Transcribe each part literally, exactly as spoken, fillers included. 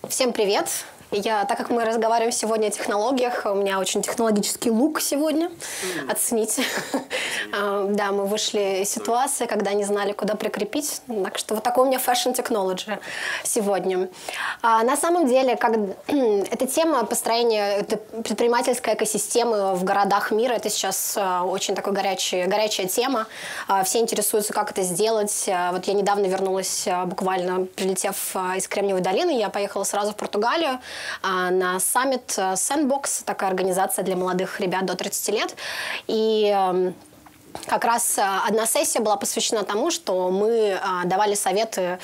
Всем привет! Я, так как мы разговариваем сегодня о технологиях, у меня очень технологический лук сегодня. Mm. Оцените. Да, мы вышли из ситуации, когда не знали, куда прикрепить. Так что вот такой у меня fashion technology сегодня. А на самом деле, как, эта тема построения предпринимательской экосистемы в городах мира, это сейчас очень такой горячая, горячая тема. Все интересуются, как это сделать. Вот я недавно вернулась, буквально прилетев из Кремниевой долины, я поехала сразу в Португалию на саммит Sandbox, такая организация для молодых ребят до тридцати лет. И как раз одна сессия была посвящена тому, что мы давали советы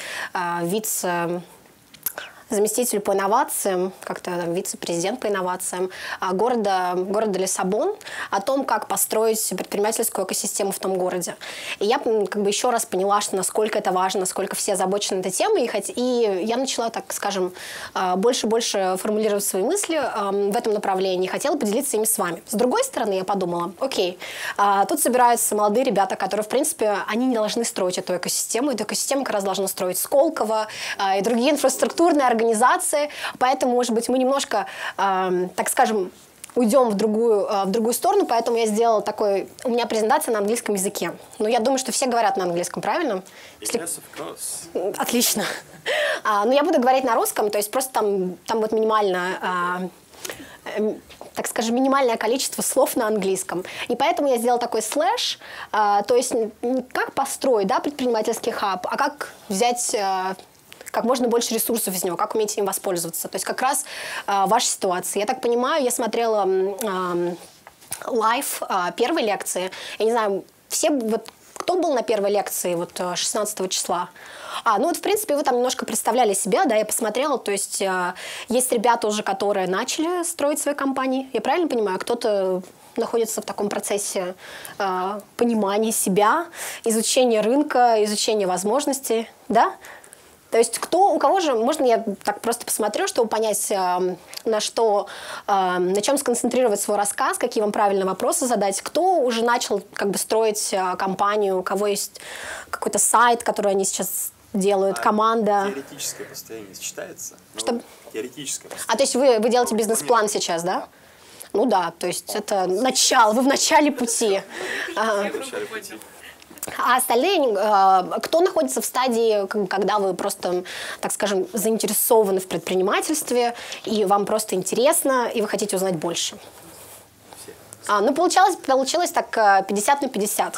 вице заместителю по инновациям, как-то вице-президент по инновациям города, города Лиссабон о том, как построить предпринимательскую экосистему в том городе. И я как бы еще раз поняла, что насколько это важно, насколько все озабочены этой темой. И, хоть, и я начала, так скажем, больше и больше формулировать свои мысли в этом направлении. Хотела поделиться ими с вами. С другой стороны, я подумала, окей, тут собираются молодые ребята, которые, в принципе, они не должны строить эту экосистему. Эту экосистему как раз должна строить Сколково и другие инфраструктурные организации. организации, поэтому, может быть, мы немножко, э, так скажем, уйдем в другую, э, в другую сторону, поэтому я сделала такой... У меня презентация на английском языке. Но я думаю, что все говорят на английском, правильно? Yes, of course. Отлично. А, но я буду говорить на русском, то есть просто там, там будет минимально... Э, э, так скажем, минимальное количество слов на английском. И поэтому я сделала такой слэш, э, то есть не как построить, да, предпринимательский хаб, а как взять... Э, как можно больше ресурсов из него, как уметь им воспользоваться. То есть как раз э, ваша ситуация. Я так понимаю, я смотрела э, лайв э, первой лекции. Я не знаю, все, вот, кто был на первой лекции вот, шестнадцатого числа? А, ну вот, в принципе, вы там немножко представляли себя, да, я посмотрела, то есть э, есть ребята уже, которые начали строить свои компании. Я правильно понимаю? Кто-то находится в таком процессе э, понимания себя, изучения рынка, изучения возможностей, да? То есть кто, у кого же, можно я так просто посмотрю, чтобы понять, э, на что, э, на чем сконцентрировать свой рассказ, какие вам правильные вопросы задать, кто уже начал как бы строить э, компанию, у кого есть какой-то сайт, который они сейчас делают, а команда. Теоретическое построение сочетается? Что? Теоретическое построение. А то есть вы, вы делаете бизнес-план сейчас, да? Ну да, то есть это начало, вы в начале пути. Ага. А остальные, кто находится в стадии, когда вы просто, так скажем, заинтересованы в предпринимательстве, и вам просто интересно, и вы хотите узнать больше? А, ну, получалось, получилось так пятьдесят на пятьдесят.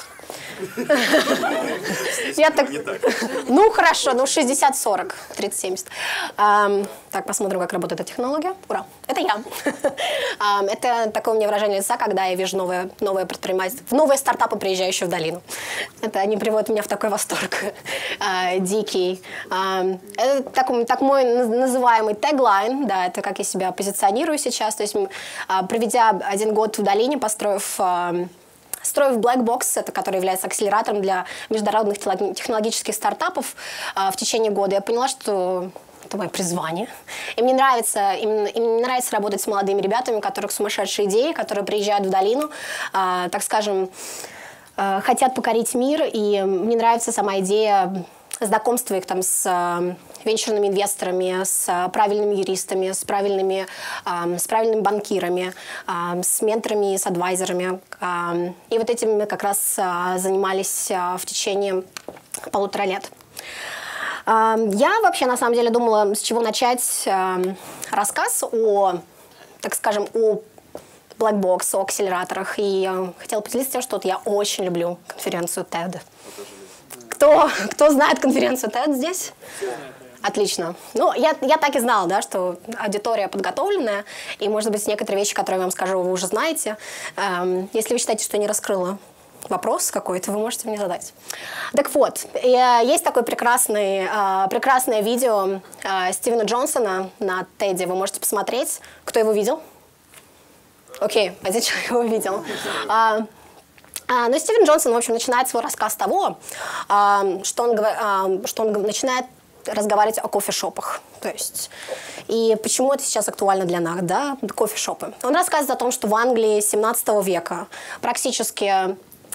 Я так, ну хорошо, ну шестьдесят сорок, тридцать семьдесят. Так, посмотрим, как работает эта технология. Ура, это я. Это такое у меня выражение лица, когда я вижу новые, новые предпринимательства, новые стартапы, приезжающие в долину. Это они приводят меня в такой восторг дикий. Это так, так мой называемый теглайн, да, это как я себя позиционирую сейчас. То есть, проведя один год в долине, построив... Строив Black Box, это, который является акселератором для международных технологических стартапов э, в течение года, я поняла, что это мое призвание. И мне нравится, им, им нравится работать с молодыми ребятами, у которых сумасшедшие идеи, которые приезжают в долину, э, так скажем, э, хотят покорить мир. И мне нравится сама идея знакомства их там с э, венчурными инвесторами, с э, правильными юристами, с правильными, э, с правильными банкирами, э, с менторами, с адвайзерами. Э, и вот этим мы как раз э, занимались э, в течение полутора лет. Э, я вообще на самом деле думала, с чего начать э, рассказ о, так скажем, о Black Box, о акселераторах. И э, хотела поделиться тем, что вот я очень люблю конференцию TED. Кто, кто знает конференцию TED здесь? Отлично. Ну, я, я так и знала, да, что аудитория подготовленная, и, может быть, некоторые вещи, которые я вам скажу, вы уже знаете. Эм, если вы считаете, что я не раскрыла вопрос какой-то, вы можете мне задать. Так вот, есть такое прекрасный, э, прекрасное видео э, Стивена Джонсона на TED, вы можете посмотреть. Кто его видел? Окей, один человек его видел. Uh, Uh, но Стивен Джонсон, в общем, начинает свой рассказ с того, uh, что, он, uh, что он начинает разговаривать о кофешопах. То есть, и почему это сейчас актуально для нас, да, кофешопы. Он рассказывает о том, что в Англии семнадцатого века практически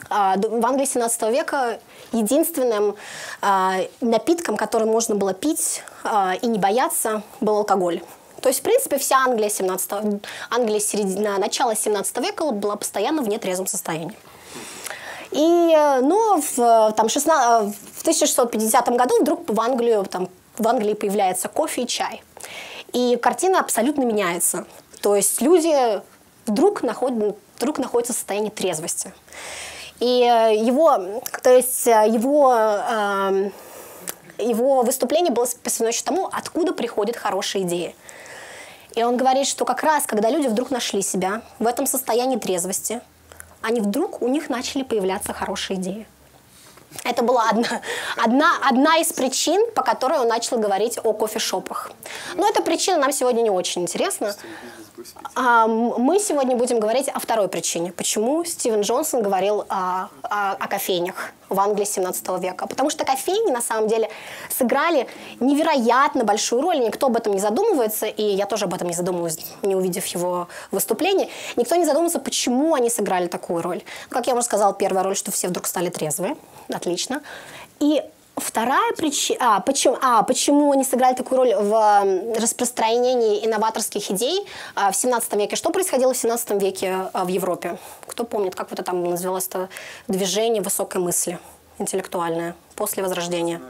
В Англии семнадцатого века единственным напитком, который можно было пить и не бояться, был алкоголь. То есть, в принципе, вся Англия, семнадцатого, Англия середина, начала семнадцатого века была постоянно в нетрезвом состоянии. И, ну, в, там, шестнадцатом, в тысяча шестьсот пятидесятом году вдруг в, Англию, там, в Англии появляется кофе и чай. И картина абсолютно меняется. То есть люди вдруг находят, вдруг находятся в состоянии трезвости. И его, то есть его, э, его выступление было посвящено еще тому, откуда приходят хорошие идеи. И он говорит, что как раз, когда люди вдруг нашли себя в этом состоянии трезвости, они вдруг, у них начали появляться хорошие идеи. Это была одна, одна, одна из причин, по которой он начал говорить о кофешопах. Но эта причина нам сегодня не очень интересна. А, мы сегодня будем говорить о второй причине. Почему Стивен Джонсон говорил о, о, о кофейнях в Англии семнадцатого века. Потому что кофейни на самом деле сыграли невероятно большую роль. Никто об этом не задумывается, и я тоже об этом не задумываюсь, не увидев его выступление. Никто не задумывается, почему они сыграли такую роль. Как я уже сказала, первая роль, что все вдруг стали трезвые. Отлично. И вторая причина, а, почему, а, почему они сыграли такую роль в распространении инноваторских идей а, в семнадцатом веке. Что происходило в семнадцатом веке а, в Европе? Кто помнит, как это там называлось, это движение высокой мысли, интеллектуальное, после Возрождения?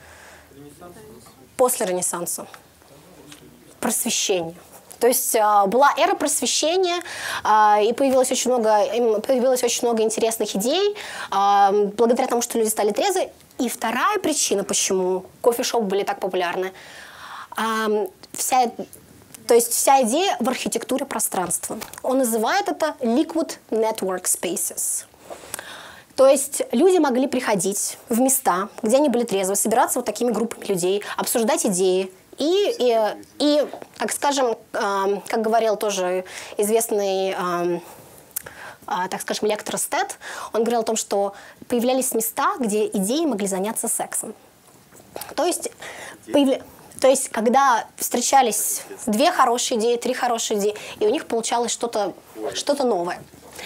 После Ренессанса. Просвещение. То есть э, была эра просвещения, э, и появилось очень много, появилось очень много интересных идей, э, благодаря тому, что люди стали трезвы. И вторая причина, почему кофешопы были так популярны, э, вся, то есть вся идея в архитектуре пространства. Он называет это liquid network spaces. То есть люди могли приходить в места, где они были трезвы, собираться вот такими группами людей, обсуждать идеи. И, и, и, как скажем, э, как говорил тоже известный, э, э, так скажем, лектор эстет, он говорил о том, что появлялись места, где идеи могли заняться сексом. То есть, появля... То есть когда встречались две хорошие идеи, три хорошие идеи, и у них получалось что-то что-то новое.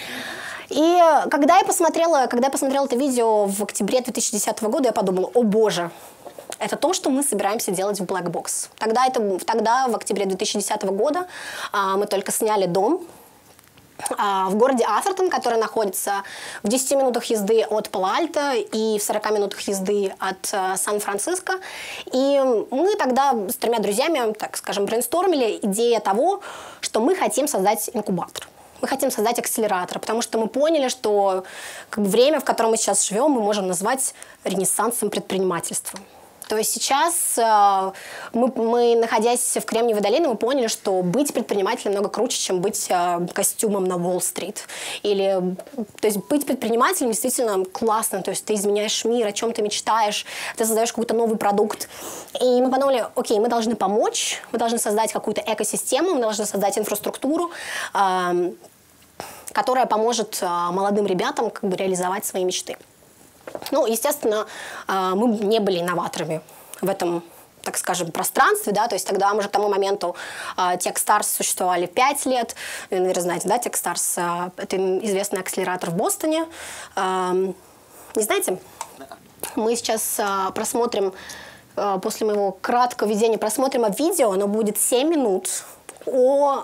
И когда я посмотрела, когда я посмотрела это видео в октябре две тысячи десятого года, я подумала, о боже, это то, что мы собираемся делать в Black Box. Тогда, это, тогда в октябре две тысячи десятого года, а, мы только сняли дом а, в городе Атертон, который находится в десяти минутах езды от Пало-Альто и в сорока минутах езды от а, Сан-Франциско. И мы тогда с тремя друзьями, так скажем, брейнстормили идею того, что мы хотим создать инкубатор. Мы хотим создать акселератор, потому что мы поняли, что как бы, время, в котором мы сейчас живем, мы можем назвать ренессансом предпринимательства. То есть сейчас э, мы, мы, находясь в Кремниевой долине, мы поняли, что быть предпринимателем намного круче, чем быть э, костюмом на Уолл-стрит. Или, то есть быть предпринимателем действительно классно. То есть ты изменяешь мир, о чем ты мечтаешь, ты создаешь какой-то новый продукт. И мы подумали, окей, мы должны помочь, мы должны создать какую-то экосистему, мы должны создать инфраструктуру, э, которая поможет э, молодым ребятам как бы, реализовать свои мечты. Ну, естественно, мы не были инноваторами в этом, так скажем, пространстве, да, то есть тогда мы же к тому моменту Techstars существовали пять лет, вы, наверное, знаете, да, Techstars — это известный акселератор в Бостоне. Не знаете? Мы сейчас просмотрим, после моего краткого введения, просмотрим видео, оно будет семь минут о,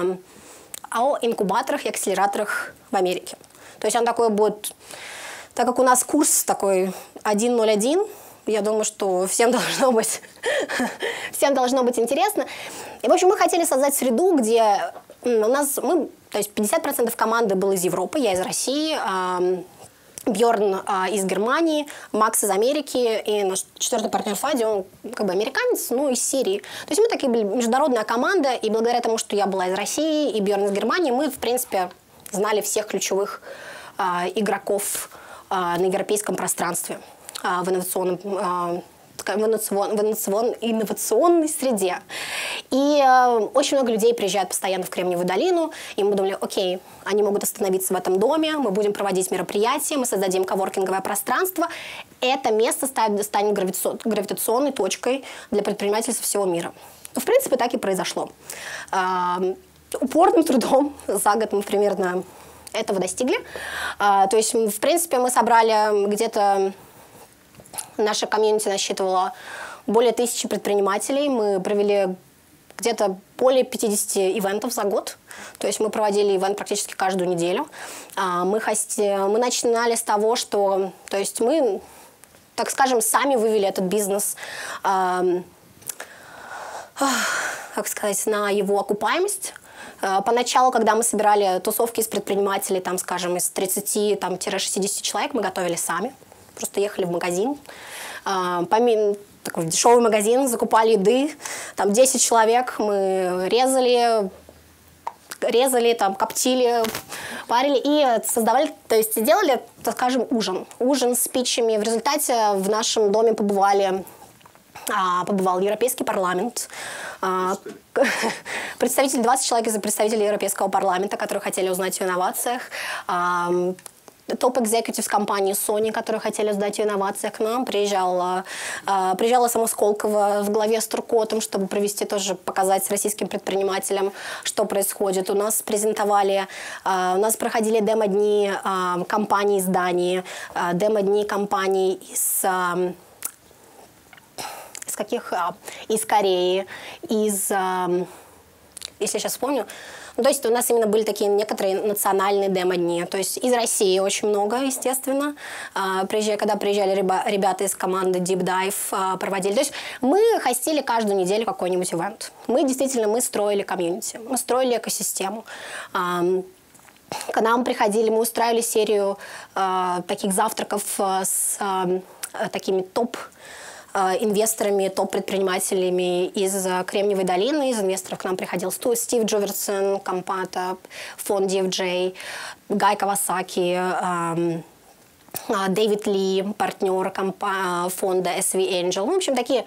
о инкубаторах и акселераторах в Америке. То есть он такой будет... Так как у нас курс такой один ноль один, я думаю, что всем должно быть, всем должно быть интересно. И, в общем, мы хотели создать среду, где у нас, мы, то есть пятьдесят процентов команды было из Европы, я из России, Бьорн из Германии, Макс из Америки, и наш четвертый партнер Фади, он как бы американец, ну, из Сирии. То есть мы такие были международная команда, и благодаря тому, что я была из России и Бьорн из Германии, мы, в принципе, знали всех ключевых игроков на европейском пространстве в инновационном, в инновацион, инновационной среде. И очень много людей приезжают постоянно в Кремниевую долину, и мы думали, окей, они могут остановиться в этом доме, мы будем проводить мероприятия, мы создадим коворкинговое пространство. Это место станет, станет гравитационной точкой для предпринимательства всего мира. В принципе, так и произошло. Упорным трудом за год мы примерно этого достигли. А, то есть, в принципе, мы собрали где-то... Наша комьюнити насчитывала более тысячи предпринимателей. Мы провели где-то более пятидесяти ивентов за год. То есть мы проводили ивент практически каждую неделю. А, мы, хости... мы начинали с того, что... То есть мы, так скажем, сами вывели этот бизнес... А, как сказать, на его окупаемость. Поначалу, когда мы собирали тусовки из предпринимателей, там, скажем, из тридцати-шестидесяти человек, мы готовили сами. Просто ехали в магазин, помимо, такой дешевый магазин, закупали еды, там десять человек, мы резали, резали, там, коптили, парили и создавали, то есть делали, так скажем, ужин. Ужин с питчами. В результате в нашем доме побывали... побывал Европейский парламент, представители, двадцать человек из представителей Европейского парламента, которые хотели узнать о инновациях, топ-экзекутив компании Sony, которые хотели узнать о инновациях к нам, приезжала, приезжала сама Сколково в главе с Туркотом, чтобы провести тоже, показать российским предпринимателям, что происходит. У нас презентовали, у нас проходили демо-дни компаний из Дании, демо-дни компаний из... Из каких? Из Кореи, из, если я сейчас вспомню, ну, то есть у нас именно были такие некоторые национальные демо-дни, то есть из России очень много, естественно, приезжали, когда приезжали ребята из команды Deep Dive, проводили, то есть мы хостили каждую неделю какой-нибудь ивент, мы действительно, мы строили комьюнити, мы строили экосистему. К нам приходили, мы устраивали серию таких завтраков с такими топ инвесторами, топ-предпринимателями из Кремниевой долины. Из инвесторов к нам приходил Стив Джоверсон, Компата, фонд ди эф джей, Гай Кавасаки, эм, Дэвид Ли, партнер фонда эс ви Angel. Ну, в общем, такие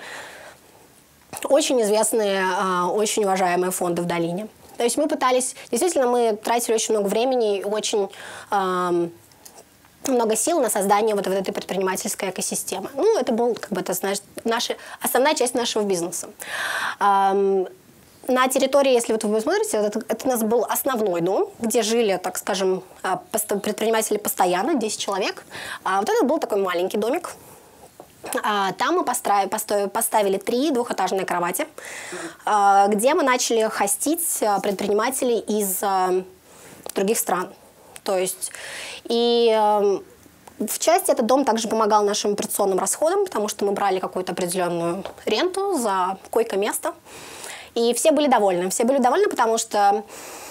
очень известные, э, очень уважаемые фонды в долине. То есть мы пытались, действительно, мы тратили очень много времени, очень... Эм, много сил на создание вот этой предпринимательской экосистемы. Ну, это был, как бы, это, знаешь, наша, основная часть нашего бизнеса. Эм, на территории, если вот вы посмотрите, это, это у нас был основной дом, где жили, так скажем, предприниматели постоянно, десять человек. А вот это был такой маленький домик. А, там мы построили, поставили три двухэтажные кровати, а, где мы начали хостить предпринимателей из а, других стран. То есть, и э, в части этот дом также помогал нашим операционным расходам, потому что мы брали какую-то определенную ренту за койко-место. И все были довольны. Все были довольны, потому что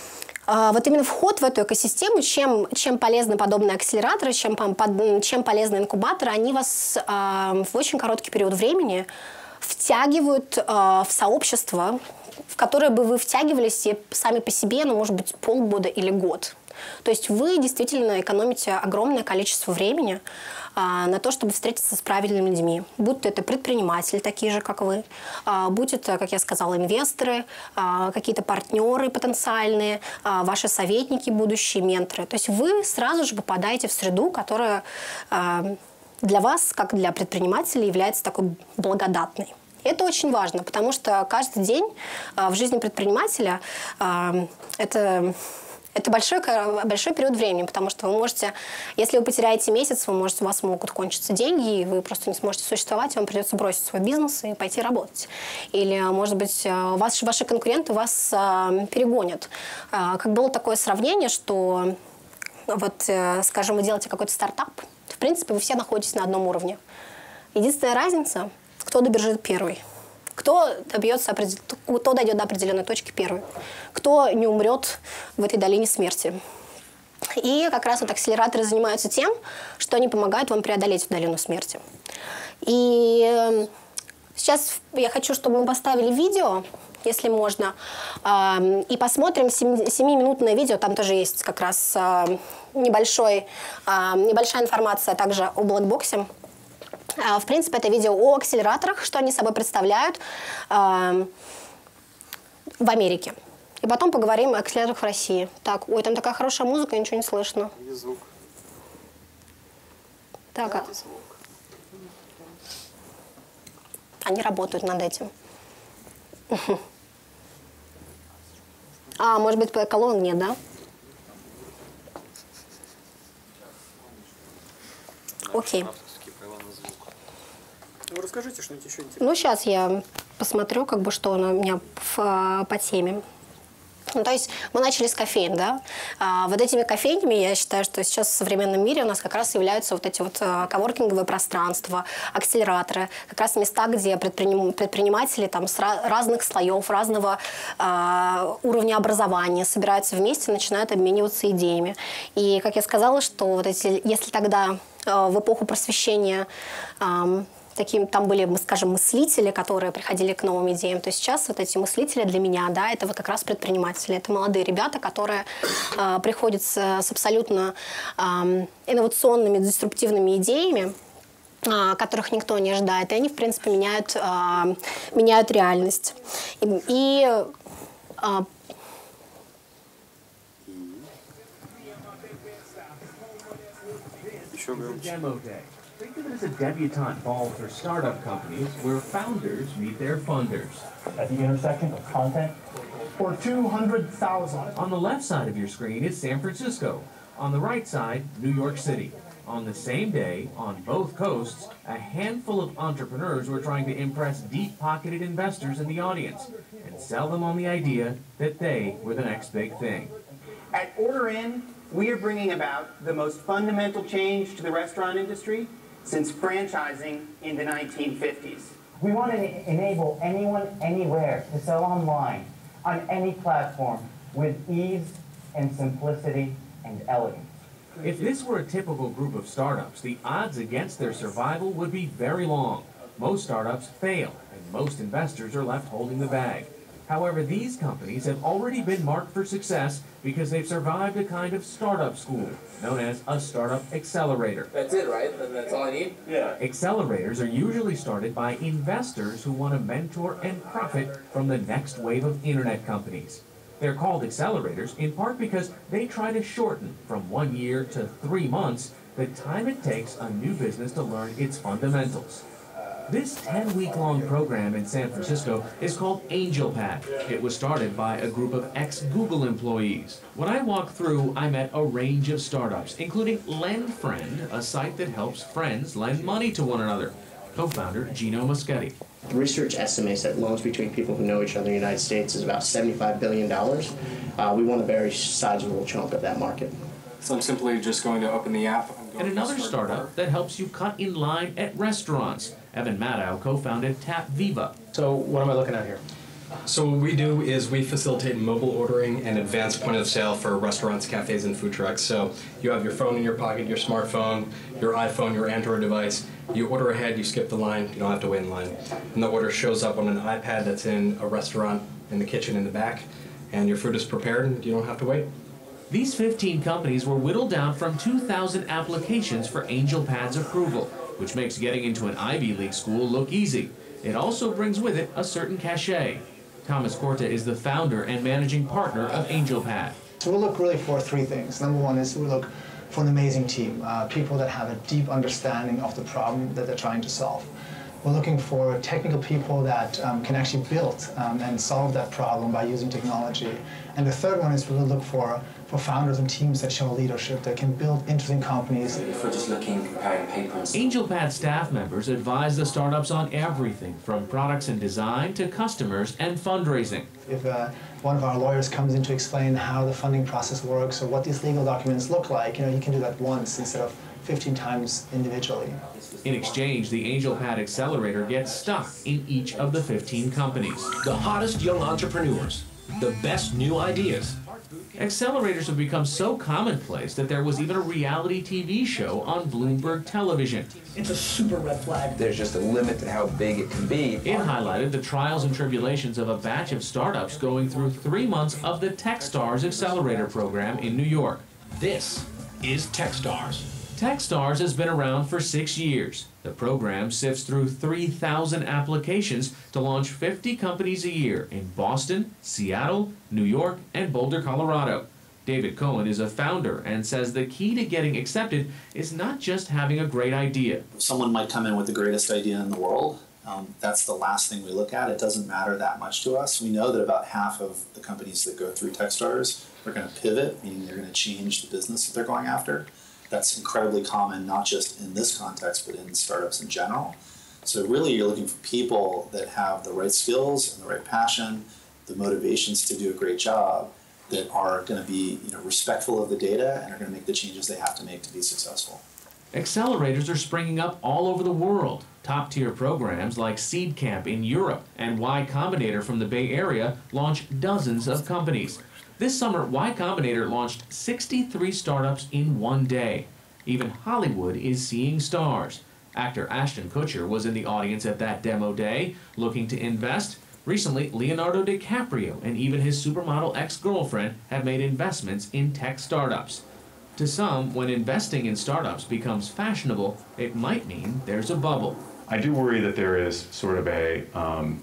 э, вот именно вход в эту экосистему, чем, чем полезны подобные акселераторы, чем, под, чем полезны инкубаторы, они вас э, в очень короткий период времени втягивают э, в сообщество, в которое бы вы втягивались и сами по себе, ну, может быть, полгода или год. То есть вы действительно экономите огромное количество времени а, на то, чтобы встретиться с правильными людьми. Будь то это предприниматели, такие же, как вы, а, будь это, как я сказала, инвесторы, а, какие-то партнеры потенциальные, а, ваши советники, будущие менторы. То есть вы сразу же попадаете в среду, которая а, для вас, как для предпринимателей, является такой благодатной. Это очень важно, потому что каждый день а, в жизни предпринимателя а, это... Это большой, большой период времени, потому что вы можете, если вы потеряете месяц, вы можете, у вас могут кончиться деньги, и вы просто не сможете существовать, и вам придется бросить свой бизнес и пойти работать. Или, может быть, вас, ваши конкуренты вас а, перегонят. А, как было такое сравнение, что, вот, скажем, вы делаете какой-то стартап, в принципе, вы все находитесь на одном уровне. Единственная разница, кто добежит первый. Кто, добьется, кто дойдет до определенной точки первый, кто не умрет в этой долине смерти. И как раз вот акселераторы занимаются тем, что они помогают вам преодолеть долину смерти. И сейчас я хочу, чтобы мы поставили видео, если можно, и посмотрим семиминутное видео, там тоже есть как раз небольшой, небольшая информация также о блэкбоксе. В принципе, это видео о акселераторах, что они собой представляют э, в Америке. И потом поговорим о акселераторах в России. Так, ой, там такая хорошая музыка, ничего не слышно. Где звук? Так, а... Они работают над этим. А, может быть, колонок нет, да? Окей. Авторские права на звук. Ну, расскажите что-нибудь еще интересное. Ну, сейчас я посмотрю, как бы, что у меня в, по теме. Ну, то есть мы начали с кофеин, да. А вот этими кофейнями, я считаю, что сейчас в современном мире у нас как раз являются вот эти вот а, коворкинговые пространства, акселераторы, как раз места, где предприним, предприниматели там с ra- разных слоев, разного а, уровня образования собираются вместе, начинают обмениваться идеями. И, как я сказала, что вот эти, если тогда а, в эпоху просвещения а, таким, там были, мы скажем, мыслители, которые приходили к новым идеям, то сейчас вот эти мыслители для меня, да, это вот как раз предприниматели, это молодые ребята, которые э, приходят с, с абсолютно э, инновационными, деструктивными идеями, э, которых никто не ожидает, и они, в принципе, меняют, э, меняют реальность. И, и э, Еще громче. Think of it as a debutante ball for startup companies where founders meet their funders. At the intersection of content for two hundred thousand. On the left side of your screen is San Francisco. On the right side, New York City. On the same day, on both coasts, a handful of entrepreneurs were trying to impress deep-pocketed investors in the audience and sell them on the idea that they were the next big thing. At Order In, we are bringing about the most fundamental change to the restaurant industry since franchising in the nineteen fifties. We want to enable anyone, anywhere to sell online on any platform with ease and simplicity and elegance. If this were a typical group of startups, the odds against their survival would be very long. Most startups fail, and most investors are left holding the bag. However, these companies have already been marked for success because they've survived a kind of startup school known as a startup accelerator. That's it, right? Then that's all I need? Yeah. Accelerators are usually started by investors who want to mentor and profit from the next wave of internet companies. They're called accelerators in part because they try to shorten from one year to three months the time it takes a new business to learn its fundamentals. This ten-week-long program in San Francisco is called AngelPad. It was started by a group of ex-Google employees. When I walked through, I met a range of startups, including LendFriend, a site that helps friends lend money to one another. Co-founder Gino Moschetti. Research estimates that loans between people who know each other in the United States is about seventy-five billion dollars. Uh, we want a very sizable chunk of that market. So I'm simply just going to open the app. I'm going And another to start startup that helps you cut in line at restaurants. Evan Maddow co-founded Tap Viva. So what am I looking at here? So what we do is we facilitate mobile ordering and advanced point of sale for restaurants, cafes, and food trucks. So you have your phone in your pocket, your smartphone, your iPhone, your Android device. You order ahead, you skip the line, you don't have to wait in line. And the order shows up on an iPad that's in a restaurant in the kitchen in the back, and your food is prepared and you don't have to wait. These fifteen companies were whittled down from two thousand applications for AngelPad's approval, which makes getting into an Ivy League school look easy. It also brings with it a certain cachet. Thomas Corta is the founder and managing partner of AngelPad. So we look really for three things. Number one is we look for an amazing team, uh, people that have a deep understanding of the problem that they're trying to solve. We're looking for technical people that um, can actually build um, and solve that problem by using technology. And the third one is we look for, for founders and teams that show leadership, that can build interesting companies. If we're just looking, comparing papers. AngelPad staff members advise the startups on everything from products and design to customers and fundraising. If uh, one of our lawyers comes in to explain how the funding process works or what these legal documents look like, you know, you can do that once instead of fifteen times individually. In exchange, the AngelPad Accelerator gets stock in each of the fifteen companies. The hottest young entrepreneurs, the best new ideas. Accelerators have become so commonplace that there was even a reality T V show on Bloomberg Television. It's a super red flag. There's just a limit to how big it can be. It highlighted the trials and tribulations of a batch of startups going through three months of the Techstars Accelerator program in New York. This is Techstars. Techstars has been around for six years. The program sifts through three thousand applications to launch fifty companies a year in Boston, Seattle, New York, and Boulder, Colorado. David Cohen is a founder and says the key to getting accepted is not just having a great idea. Someone might come in with the greatest idea in the world. Um, that's the last thing we look at. It doesn't matter that much to us. We know that about half of the companies that go through Techstars are going to pivot, meaning they're going to change the business that they're going after. That's incredibly common, not just in this context, but in startups in general. So really you're looking for people that have the right skills and the right passion, the motivations to do a great job, that are going to be, you know, respectful of the data and are going to make the changes they have to make to be successful. Accelerators are springing up all over the world. Top-tier programs like SeedCamp in Europe and Y Combinator from the Bay Area launch dozens of companies. This summer, Y Combinator launched sixty-three startups in one day. Even Hollywood is seeing stars. Actor Ashton Kutcher was in the audience at that demo day, looking to invest. Recently, Leonardo DiCaprio and even his supermodel ex-girlfriend have made investments in tech startups. To some, when investing in startups becomes fashionable, it might mean there's a bubble. I do worry that there is sort of a um,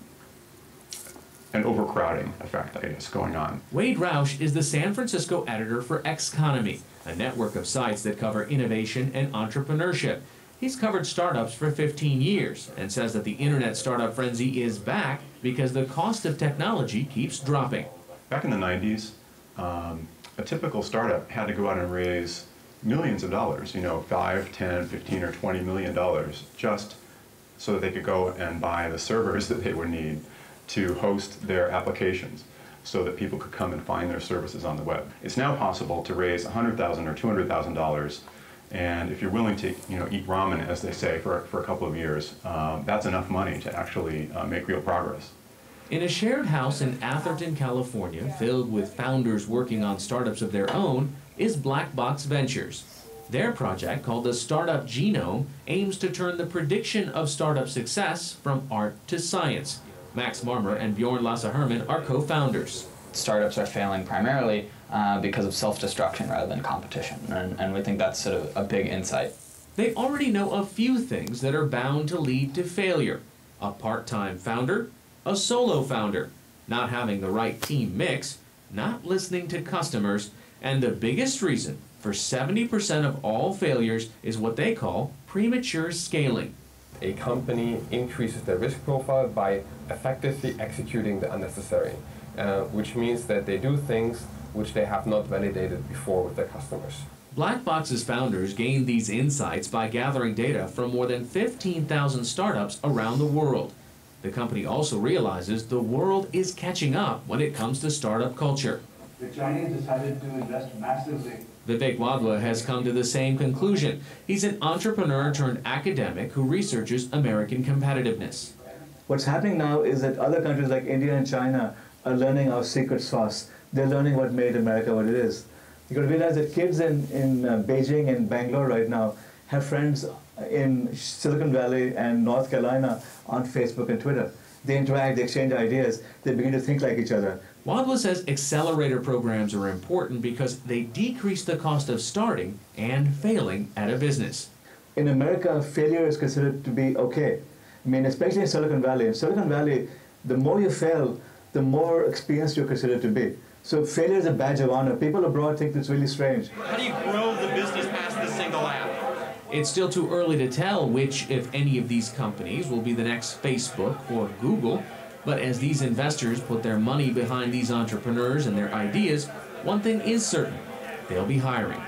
an overcrowding effect, I guess, going on. Wade Roush is the San Francisco editor for Xconomy, a network of sites that cover innovation and entrepreneurship. He's covered startups for fifteen years and says that the internet startup frenzy is back because the cost of technology keeps dropping. Back in the nineties, um, a typical startup had to go out and raise millions of dollars, you know, five, ten, fifteen, or twenty million dollars, just so that they could go and buy the servers that they would need to host their applications so that people could come and find their services on the web. It's now possible to raise one hundred thousand dollars or two hundred thousand dollars, and if you're willing to, you know, eat ramen, as they say, for, for a couple of years, um, that's enough money to actually uh, make real progress. In a shared house in Atherton, California, filled with founders working on startups of their own, is Black Box Ventures. Their project, called the Startup Genome, aims to turn the prediction of startup success from art to science. Max Marmer and Bjorn Lasse Herman are co-founders. Startups are failing primarily uh, because of self-destruction rather than competition, and, and we think that's sort of a big insight. They already know a few things that are bound to lead to failure. A part-time founder, a solo founder, not having the right team mix, not listening to customers, and the biggest reason for seventy percent of all failures is what they call premature scaling. A company increases their risk profile by effectively executing the unnecessary, uh, which means that they do things which they have not validated before with their customers. Blackbox's founders gained these insights by gathering data from more than fifteen thousand startups around the world. The company also realizes the world is catching up when it comes to startup culture. The Chinese decided to invest massively. Vivek Wadhwa has come to the same conclusion. He's an entrepreneur turned academic who researches American competitiveness. What's happening now is that other countries like India and China are learning our secret sauce. They're learning what made America what it is. You've got to realize that kids in, in uh, Beijing and Bangalore right now have friends in Silicon Valley and North Carolina on Facebook and Twitter. They interact, they exchange ideas, they begin to think like each other. Wadhwa says accelerator programs are important because they decrease the cost of starting and failing at a business. In America, failure is considered to be okay. I mean, especially in Silicon Valley. In Silicon Valley, the more you fail, the more experienced you're considered to be. So failure is a badge of honor. People abroad think it's really strange. How do you grow the business past the single app? It's still too early to tell which, if any, of these companies will be the next Facebook or Google. But as these investors put their money behind these entrepreneurs and their ideas, one thing is certain: they'll be hiring.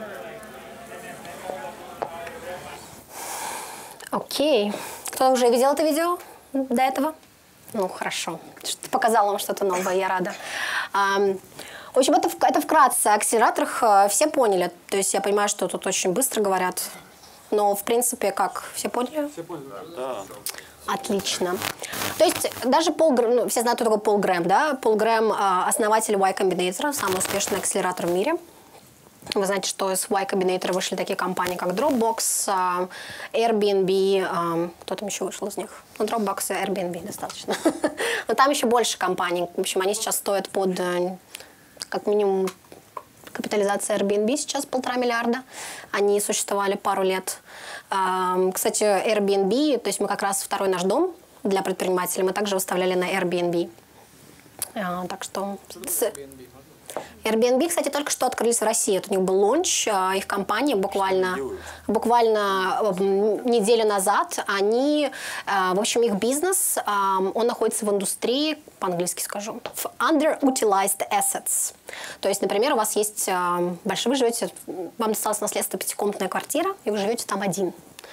Окей. Кто уже видел это видео до этого? Ну, хорошо. Показала вам что-то новое, я рада. Um, в общем, это, это вкратце. О акселераторах все поняли. То есть я понимаю, что тут очень быстро говорят. Но, в принципе, как? Все поняли? Все поняли, да. Отлично. То есть даже Пол Грэм, ну, все знают, кто такой Пол Грэм, да? Пол Грэм – основатель Y Combinator, самый успешный акселератор в мире. Вы знаете, что из Y Combinator вышли такие компании, как Dropbox, Airbnb, кто там еще вышел из них? Ну, Dropbox и Airbnb достаточно. Но там еще больше компаний. В общем, они сейчас стоят под, как минимум, капитализация Airbnb сейчас полтора миллиарда. Они существовали пару лет. Кстати, Airbnb, то есть мы как раз второй наш дом для предпринимателей, мы также выставляли на Airbnb. Так что... Airbnb, кстати, только что открылись в России. Это у них был лонч, их компания буквально, буквально неделю назад. Они, в общем, их бизнес, он находится в индустрии, по-английски скажу, в underutilized assets. То есть, например, у вас есть большой, вы живете, вам досталось наследство пятикомнатная квартира, и вы живете там один.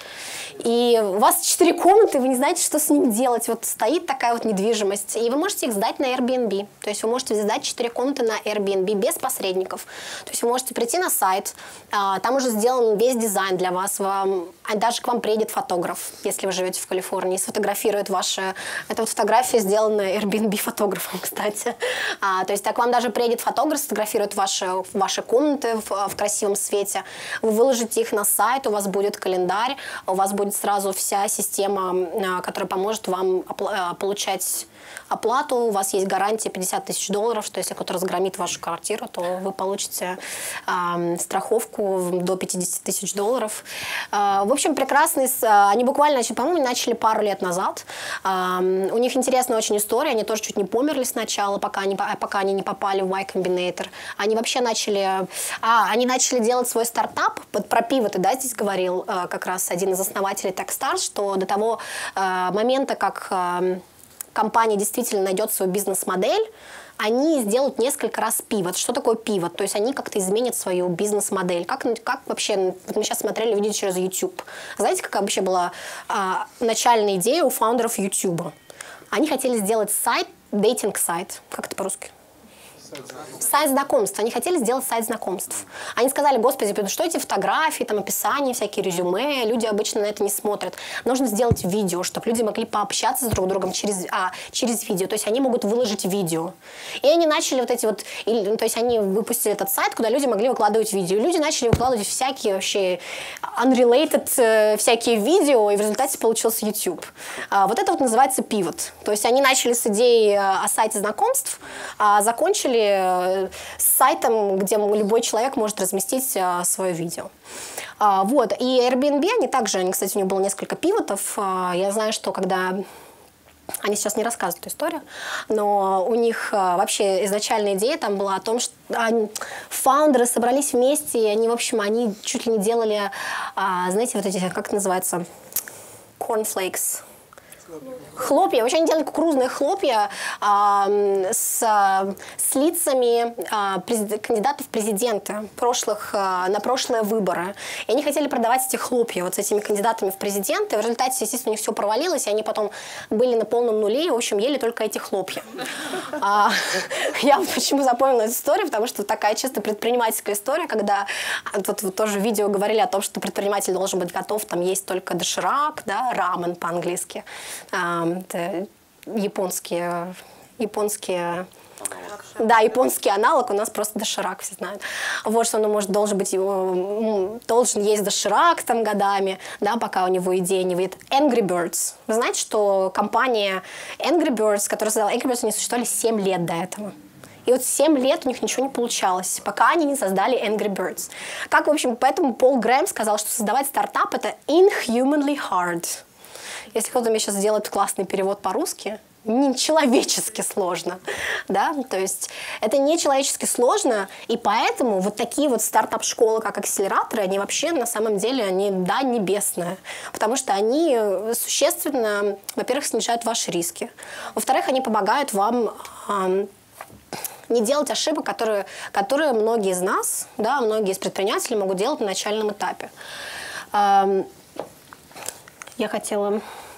И у вас четыре комнаты, вы не знаете, что с ним делать. Вот стоит такая вот недвижимость, и вы можете их сдать на Airbnb. То есть вы можете сдать четыре комнаты на Airbnb без посредников. То есть вы можете прийти на сайт, там уже сделан весь дизайн для вас, вам, даже к вам приедет фотограф, если вы живете в Калифорнии, сфотографирует ваши... Это вот фотография, сделанная Airbnb фотографом, кстати. А, то есть так вам даже приедет фотограф, сфотографирует ваши, ваши комнаты в, в красивом свете. Вы выложите их на сайт, у вас будет календарь, у вас будет будет сразу вся система, которая поможет вам получать оплату. У вас есть гарантия пятьдесят тысяч долларов, что если кто-то разгромит вашу квартиру, то вы получите э, страховку до пятьдесят тысяч долларов. Э, в общем, прекрасный. Они буквально, по-моему, начали пару лет назад. Э, у них интересная очень история. Они тоже чуть не померли сначала, пока они, пока они не попали в Y Combinator. Они вообще начали... А, они начали делать свой стартап. Про пивоты, да, здесь говорил э, как раз один из основателей Techstars, что до того э, момента, как... Э, компания действительно найдет свою бизнес-модель, они сделают несколько раз пивот. Что такое пивот? То есть они как-то изменят свою бизнес-модель. Как, как вообще, вот мы сейчас смотрели видео через YouTube. Знаете, какая вообще была а, начальная идея у фаундеров YouTube? Они хотели сделать сайт, дейтинг-сайт. Как это по-русски? Сайт знакомств. Они хотели сделать сайт знакомств. Они сказали, господи, что эти фотографии, там, описания, всякие резюме, люди обычно на это не смотрят. Нужно сделать видео, чтобы люди могли пообщаться с друг другом через, а, через видео. То есть они могут выложить видео. И они начали вот эти вот, или, то есть они выпустили этот сайт, куда люди могли выкладывать видео. И люди начали выкладывать всякие вообще unrelated э, всякие видео, и в результате получился YouTube. А, вот это вот называется пивот. То есть они начали с идеи о сайте знакомств, а закончили с сайтом, где любой человек может разместить а, свое видео. А, вот. И Airbnb, они также, они, кстати, у них было несколько пивотов. А, я знаю, что когда... Они сейчас не рассказывают эту историю, но у них а, вообще изначальная идея там была о том, что они, фаундеры собрались вместе, и они, в общем, они чуть ли не делали, а, знаете, вот эти, как это называется, cornflakes. Хлопья. Вообще они делали кукурузные хлопья а, с, с лицами а, презид... кандидатов в президенты прошлых, а, на прошлые выборы. И они хотели продавать эти хлопья вот с этими кандидатами в президенты. В результате, естественно, у них все провалилось, и они потом были на полном нуле, и, в общем, ели только эти хлопья. А, я почему запомнила эту историю, потому что такая чисто предпринимательская история, когда вот, вот тоже в видео говорили о том, что предприниматель должен быть готов там есть только доширак, да, рамен по-английски. Это японские, японские, да, японский аналог, у нас просто доширак, все знают. Вот что он может, должен быть, его, должен есть доширак там годами, да, пока у него идея не выйдет. Angry Birds. Вы знаете, что компания Angry Birds, которая создала Angry Birds, они существовали семь лет до этого. И вот семь лет у них ничего не получалось, пока они не создали Angry Birds. Как, в общем, поэтому Пол Грэм сказал, что создавать стартап – это inhumanly hard. Если кто-то мне сейчас сделает классный перевод по-русски, нечеловечески сложно, да, то есть это нечеловечески сложно, и поэтому вот такие вот стартап-школы, как акселераторы, они вообще на самом деле, они, да, небесные, потому что они существенно, во-первых, снижают ваши риски, во-вторых, они помогают вам э, не делать ошибок, которые, которые многие из нас, да, многие из предпринимателей могут делать на начальном этапе. Э, я хотела...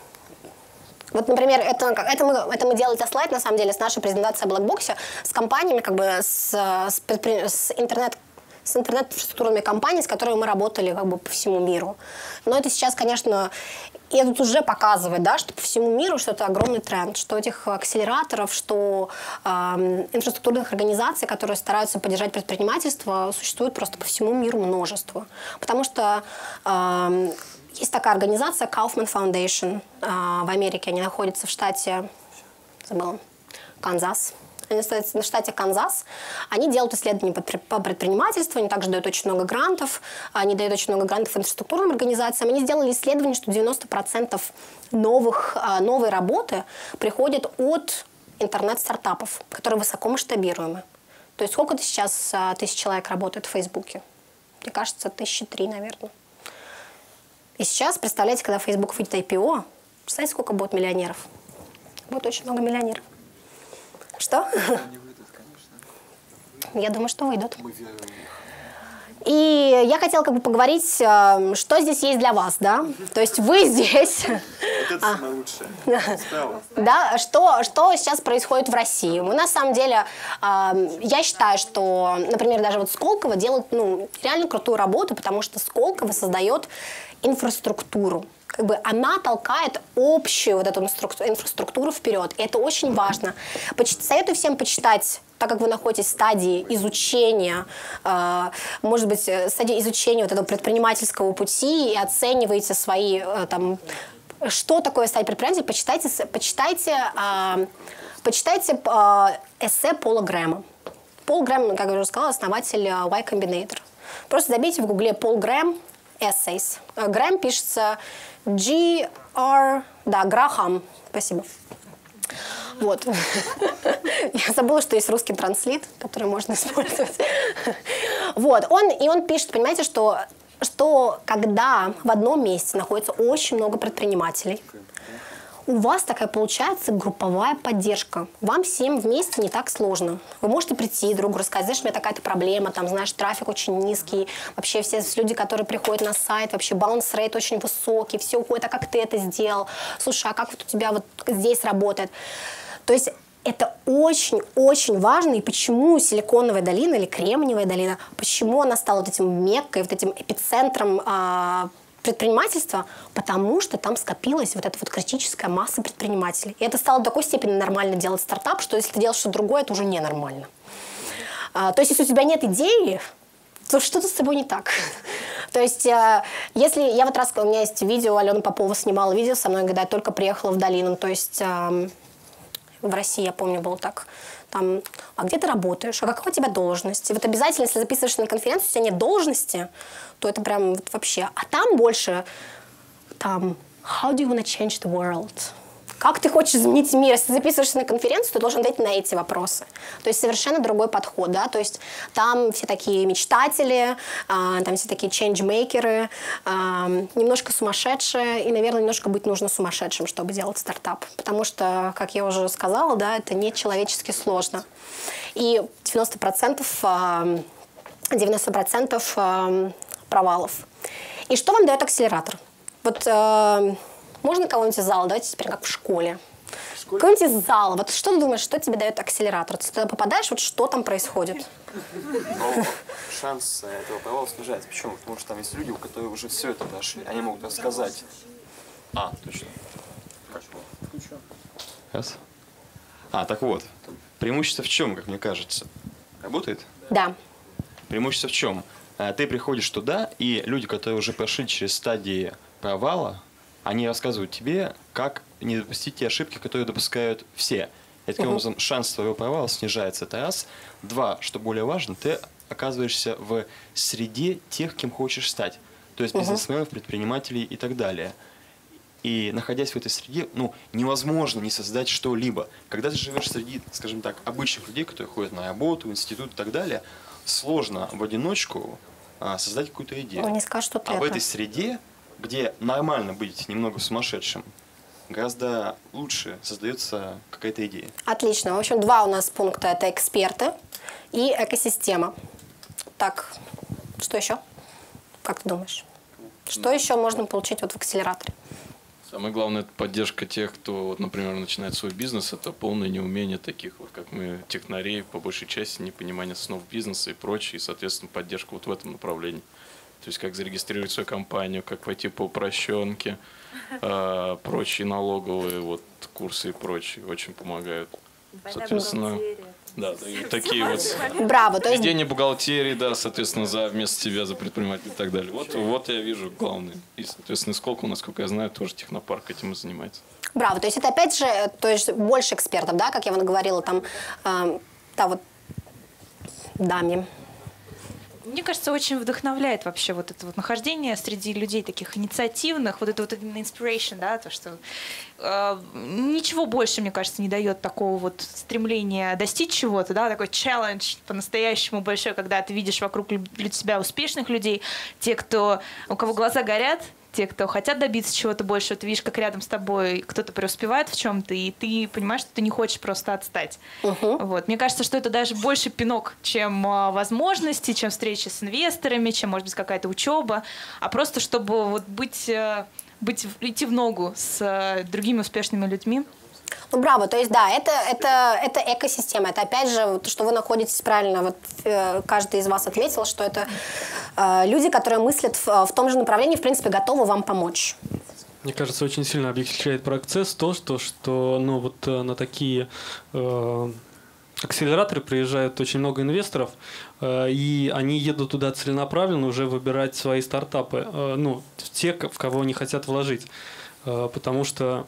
Вот, например, это, это, мы, это мы делали слайд, на самом деле, с нашей презентацией о Blackbox, с компаниями, как бы, с, с, с интернет с интернет-инфраструктурными компаниями, с которыми мы работали как бы по всему миру. Но это сейчас, конечно, и это уже показывает, да, что по всему миру, что это огромный тренд, что этих акселераторов, что э, инфраструктурных организаций, которые стараются поддержать предпринимательство, существует просто по всему миру множество. Потому что э, есть такая организация Kaufman Foundation э, в Америке, они находятся в штате, забыла, Канзас. Они находятся в штате Канзас. Они делают исследования по предпринимательству, они также дают очень много грантов, они дают очень много грантов инфраструктурным организациям. Они сделали исследование, что девяносто процентов новых, новой работы приходит от интернет-стартапов, которые высоко масштабируемы. То есть сколько сейчас а, тысяч человек работает в Фейсбуке? Мне кажется, тысячи три, наверное. И сейчас, представляете, когда Facebook выйдет ай пи о, представляете, сколько будет миллионеров? Будет очень много миллионеров. Что? Они выйдут, конечно. Я думаю, что выйдут. Мы верим в них. И я хотела как бы поговорить, что здесь есть для вас, да? То есть вы здесь... Вот это самое лучшее. Справа. Да, что, что сейчас происходит в России? Мы на самом деле, я считаю, что, например, даже вот Сколково делает ну, реально крутую работу, потому что Сколково создает инфраструктуру. Как бы она толкает общую вот эту инфраструктуру вперед. И это очень важно. Поч- советую всем почитать, так как вы находитесь в стадии изучения, э, может быть, стадии изучения вот этого предпринимательского пути и оцениваете свои, э, там, что такое стать предпринимателем, почитайте, почитайте, э, почитайте э, эссе Пола Грэма. Пол Грэм, как я уже сказала, основатель Y Combinator. Просто забейте в гугле Пол Грэм Essays. Грэм пишется G R, да, Грахам. Спасибо. Вот. Я забыла, что есть русский транслит, который можно использовать. Вот. Он, и он пишет, понимаете, что, что когда в одном месте находится очень много предпринимателей, у вас такая получается групповая поддержка. Вам всем вместе не так сложно. Вы можете прийти другу рассказать, знаешь, у меня такая-то проблема, там, знаешь, трафик очень низкий, вообще все люди, которые приходят на сайт, вообще bounce rate очень высокий, все уходит, а как ты это сделал? Слушай, а как вот у тебя вот здесь работает? То есть это очень-очень важно, и почему Силиконовая долина или Кремниевая долина, почему она стала вот этим меккой, вот этим эпицентром а, предпринимательства, потому что там скопилась вот эта вот критическая масса предпринимателей. И это стало до такой степени нормально делать стартап, что если ты делаешь что-то другое, это уже ненормально. А, то есть если у тебя нет идеи, то что-то с тобой не так. То есть, э, если я вот раз, у меня есть видео, Алена Попова снимала видео со мной, когда я только приехала в долину, то есть э, в России, я помню, было так, там, а где ты работаешь, а какая у тебя должность? И вот обязательно, если записываешься на конференцию, у тебя нет должности, то это прям вот вообще. А там больше, там, how do you want to change the world? Как ты хочешь изменить мир? Если ты записываешься на конференцию, ты должен ответить на эти вопросы. То есть совершенно другой подход, да, то есть там все такие мечтатели, э, там все такие чейнджмейкеры, э, немножко сумасшедшие, и, наверное, немножко быть нужно сумасшедшим, чтобы делать стартап, потому что, как я уже сказала, да, это нечеловечески сложно. И девяносто процентов, э, девяносто процентов э, провалов. И что вам дает акселератор? Вот... Э, Можно кого-нибудь из зала? Давайте теперь как в школе. Кого-нибудь из зала. Вот что ты думаешь, что тебе дает акселератор? Ты туда попадаешь, вот что там происходит? Но шанс этого провала снижается. Почему? Потому что там есть люди, у которых уже все это прошли. Они могут рассказать. А, точно. Раз. А, так вот. Преимущество в чем, как мне кажется? Работает? Да. Преимущество в чем? Ты приходишь туда, и люди, которые уже прошли через стадии провала, они рассказывают тебе, как не допустить те ошибки, которые допускают все. И таким uh-huh. образом шанс твоего провала снижается. Это раз. Два, что более важно, ты оказываешься в среде тех, кем хочешь стать. То есть бизнесменов, uh-huh. предпринимателей и так далее. И находясь в этой среде, ну, невозможно не создать что-либо. Когда ты живешь среди, скажем так, обычных людей, которые ходят на работу, в институт и так далее, сложно в одиночку а, создать какую-то идею. Он не скажет, что ты а это. в этой среде, где нормально быть немного сумасшедшим, гораздо лучше создается какая-то идея. Отлично. В общем, два у нас пункта. Это эксперты и экосистема. Так, что еще? Как ты думаешь? Что еще можно получить вот в акселераторе? Самое главное – это поддержка тех, кто, вот, например, начинает свой бизнес. Это полное неумение таких, вот, как мы, технарей, по большей части, непонимание основ бизнеса и прочее, и, соответственно, поддержка вот в этом направлении. То есть, как зарегистрировать свою компанию, как войти по упрощенке, э, прочие налоговые вот, курсы и прочие очень помогают. Соответственно, да, такие вот Браво, то есть... ведение бухгалтерии, да, соответственно, за вместо себя, за предпринимателя и так далее. Вот, вот я вижу главное. И, соответственно, Сколково, насколько я знаю, тоже технопарк этим и занимается. Браво, то есть это опять же, то есть больше экспертов, да, как я вам говорила, там, э, та вот даме. Мне кажется, очень вдохновляет вообще вот это вот нахождение среди людей таких инициативных, вот это вот именно inspiration, да, то, что э, ничего больше, мне кажется, не дает такого вот стремления достичь чего-то, да, такой челлендж по-настоящему большой, когда ты видишь вокруг себя успешных людей, те, кто, у кого глаза горят, те, кто хотят добиться чего-то большего, ты видишь, как рядом с тобой кто-то преуспевает в чем-то, и ты понимаешь, что ты не хочешь просто отстать. Uh-huh. Вот. Мне кажется, что это даже больше пинок, чем а, возможности, чем встречи с инвесторами, чем, может быть, какая-то учеба, а просто чтобы вот быть, а, быть, идти в ногу с а, другими успешными людьми. Ну, браво, то есть, да, это, это, это экосистема, это, опять же, то, что вы находитесь правильно, вот э, каждый из вас отметил, что это э, люди, которые мыслят в, в том же направлении, в принципе, готовы вам помочь. Мне кажется, очень сильно облегчает процесс то, что, что ну, вот, на такие э, акселераторы приезжают очень много инвесторов, э, и они едут туда целенаправленно уже выбирать свои стартапы, э, ну, те, в кого они хотят вложить, э, потому что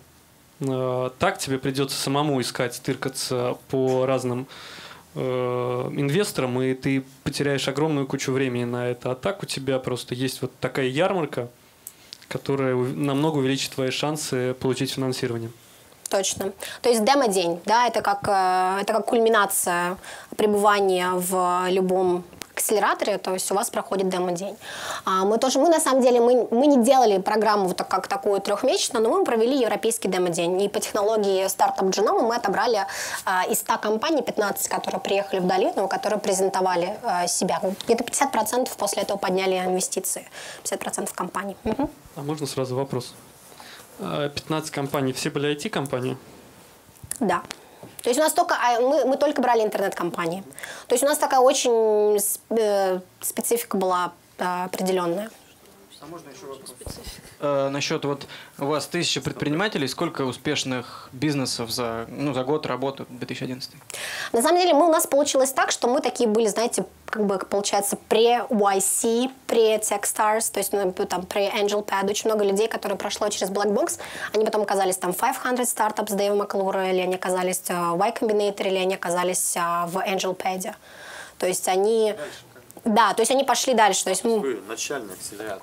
так тебе придется самому искать, тыркаться по разным э, инвесторам, и ты потеряешь огромную кучу времени на это. А так у тебя просто есть вот такая ярмарка, которая намного увеличит твои шансы получить финансирование. Точно. То есть демо-день, да, это как, это как кульминация пребывания в любом акселераторе, то есть у вас проходит демо-день. А мы тоже, мы на самом деле, мы, мы не делали программу вот так, как такую трехмесячную, но мы провели европейский демо-день. И по технологии стартап Genome мы отобрали а, из ста компаний пятнадцать, которые приехали в долину, которые презентовали а, себя. Где-то пятьдесят процентов после этого подняли инвестиции. пятьдесят процентов компаний. Угу. А можно сразу вопрос? пятнадцать компаний, все были ай ти-компании? Да. То есть у нас только, мы, мы только брали интернет-компании. То есть у нас такая очень специфика была определенная. А можно еще вопрос? Э, насчет вот у вас тысяча предпринимателей, сколько успешных бизнесов за, ну, за год работы две тысячи одиннадцатый? На самом деле мы, у нас получилось так, что мы такие были, знаете, как бы получается пре-уай си, пре-Techstars, то есть ну, там пре-AngelPad. Очень много людей, которые прошло через Blackbox, они потом оказались там пятьсот Startups Дэйва Маклура, или они оказались в Y Combinator, или они оказались в AngelPad. То есть они... Да, то есть они пошли дальше. То есть мы... Вы начальный акселератор.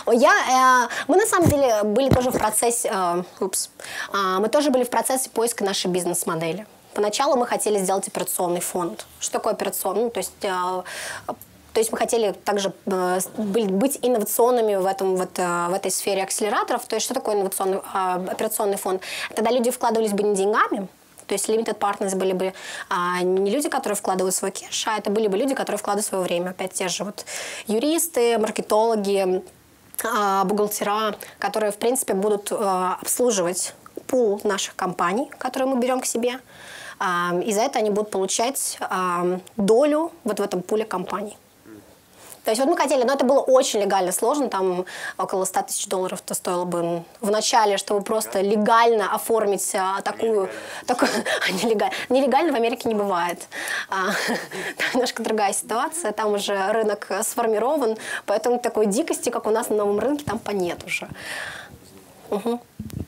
Я, э, мы на самом деле были тоже в процессе, э, упс, э, мы тоже были в процессе поиска нашей бизнес-модели. Поначалу мы хотели сделать операционный фонд. Что такое операционный? Ну, то есть, э, то есть мы хотели также э, быть инновационными в, этом, вот, э, в этой сфере акселераторов. То есть что такое инновационный, э, операционный фонд? Тогда люди вкладывались бы не деньгами. То есть limited partners были бы а, не люди, которые вкладывают свой кэш, а это были бы люди, которые вкладывают свое время. Опять те же вот юристы, маркетологи, а, бухгалтера, которые, в принципе, будут а, обслуживать пул наших компаний, которые мы берем к себе. А, и за это они будут получать а, долю вот в этом пуле компаний. То есть вот мы хотели, но это было очень легально сложно, там около ста тысяч долларов это стоило бы в начале, чтобы просто легально оформить а, такую... такую нелегально. Нелегально в Америке не бывает. А, там немножко другая ситуация, там уже рынок сформирован, поэтому такой дикости, как у нас на новом рынке, там по нет уже. Угу.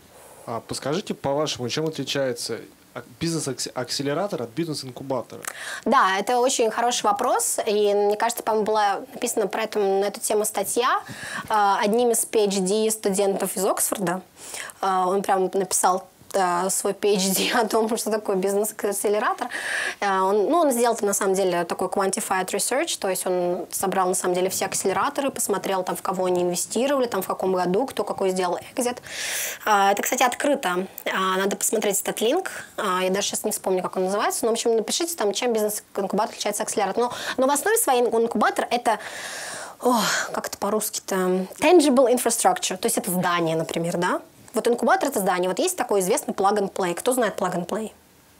А подскажите, по-вашему, чем отличается бизнес-акселератор от бизнес-инкубатора? Да, это очень хороший вопрос. И мне кажется, по-моему, была написана про это, на эту тему статья э, одним из пи эйч ди студентов из Оксфорда. Э, он прям написал свой пи эйч ди о том, что такое бизнес-акселератор. Он, ну, он сделал на самом деле такой quantified research, то есть он собрал на самом деле все акселераторы, посмотрел там, в кого они инвестировали, там, в каком году, кто какой сделал экзит. Это, кстати, открыто. Надо посмотреть этот линк. Я даже сейчас не вспомню, как он называется. Но, в общем, напишите там, чем бизнес-инкубатор отличается от акселератора. Но, но в основе своей инкубатор это О, как это по-русски-то? Tangible infrastructure, то есть это здание, например, да? Вот инкубатор — это здание. Вот есть такой известный plug and play. Кто знает plug and play?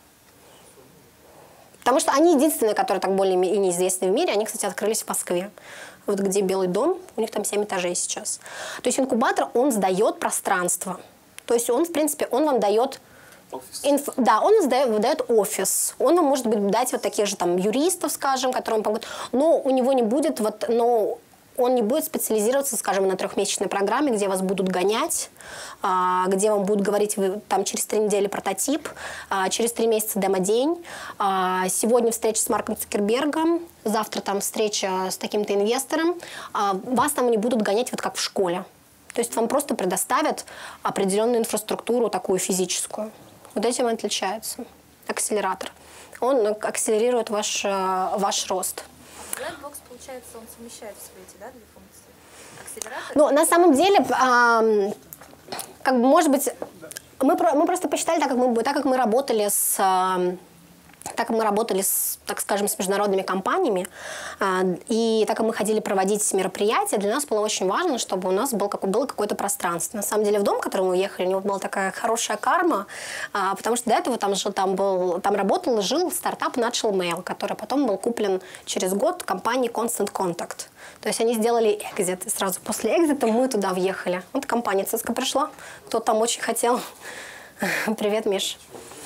Потому что они единственные, которые так более-менее известны в мире. Они, кстати, открылись в Москве. Вот где Белый дом, у них там семь этажей сейчас. То есть инкубатор, он сдает пространство. То есть он, в принципе, он вам дает... Инф... Да, он сдает, выдает офис. Он вам, может быть, дать вот таких же там юристов, скажем, которым помогут. Но у него не будет вот... Но он не будет специализироваться, скажем, на трехмесячной программе, где вас будут гонять, а, где вам будут говорить, вы, там через три недели прототип, а, через три месяца демо-день, а, сегодня встреча с Марком Цукербергом, завтра там встреча с таким-то инвестором. А, вас там не будут гонять вот как в школе. То есть вам просто предоставят определенную инфраструктуру, такую физическую. Вот этим он отличается. Акселератор. Он акселерирует ваш, ваш рост. Blackbox, получается, он совмещает в себе эти, да, две функции? Акселератор? Ну, на самом деле, а, как бы, может быть, мы, мы просто посчитали, так как мы, так как мы работали с... так как мы работали, с, так скажем, с международными компаниями, э, и так как мы ходили проводить мероприятия, для нас было очень важно, чтобы у нас был, как, было какое-то пространство. На самом деле в дом, в который мы уехали, у него была такая хорошая карма, э, потому что до этого там, жил, там, был, там работал и жил стартап Natural Mail, который потом был куплен через год компанией Constant Contact. То есть они сделали экзит, и сразу после экзита мы туда въехали. Вот компания Cisco пришла, кто там очень хотел. Привет, Миш.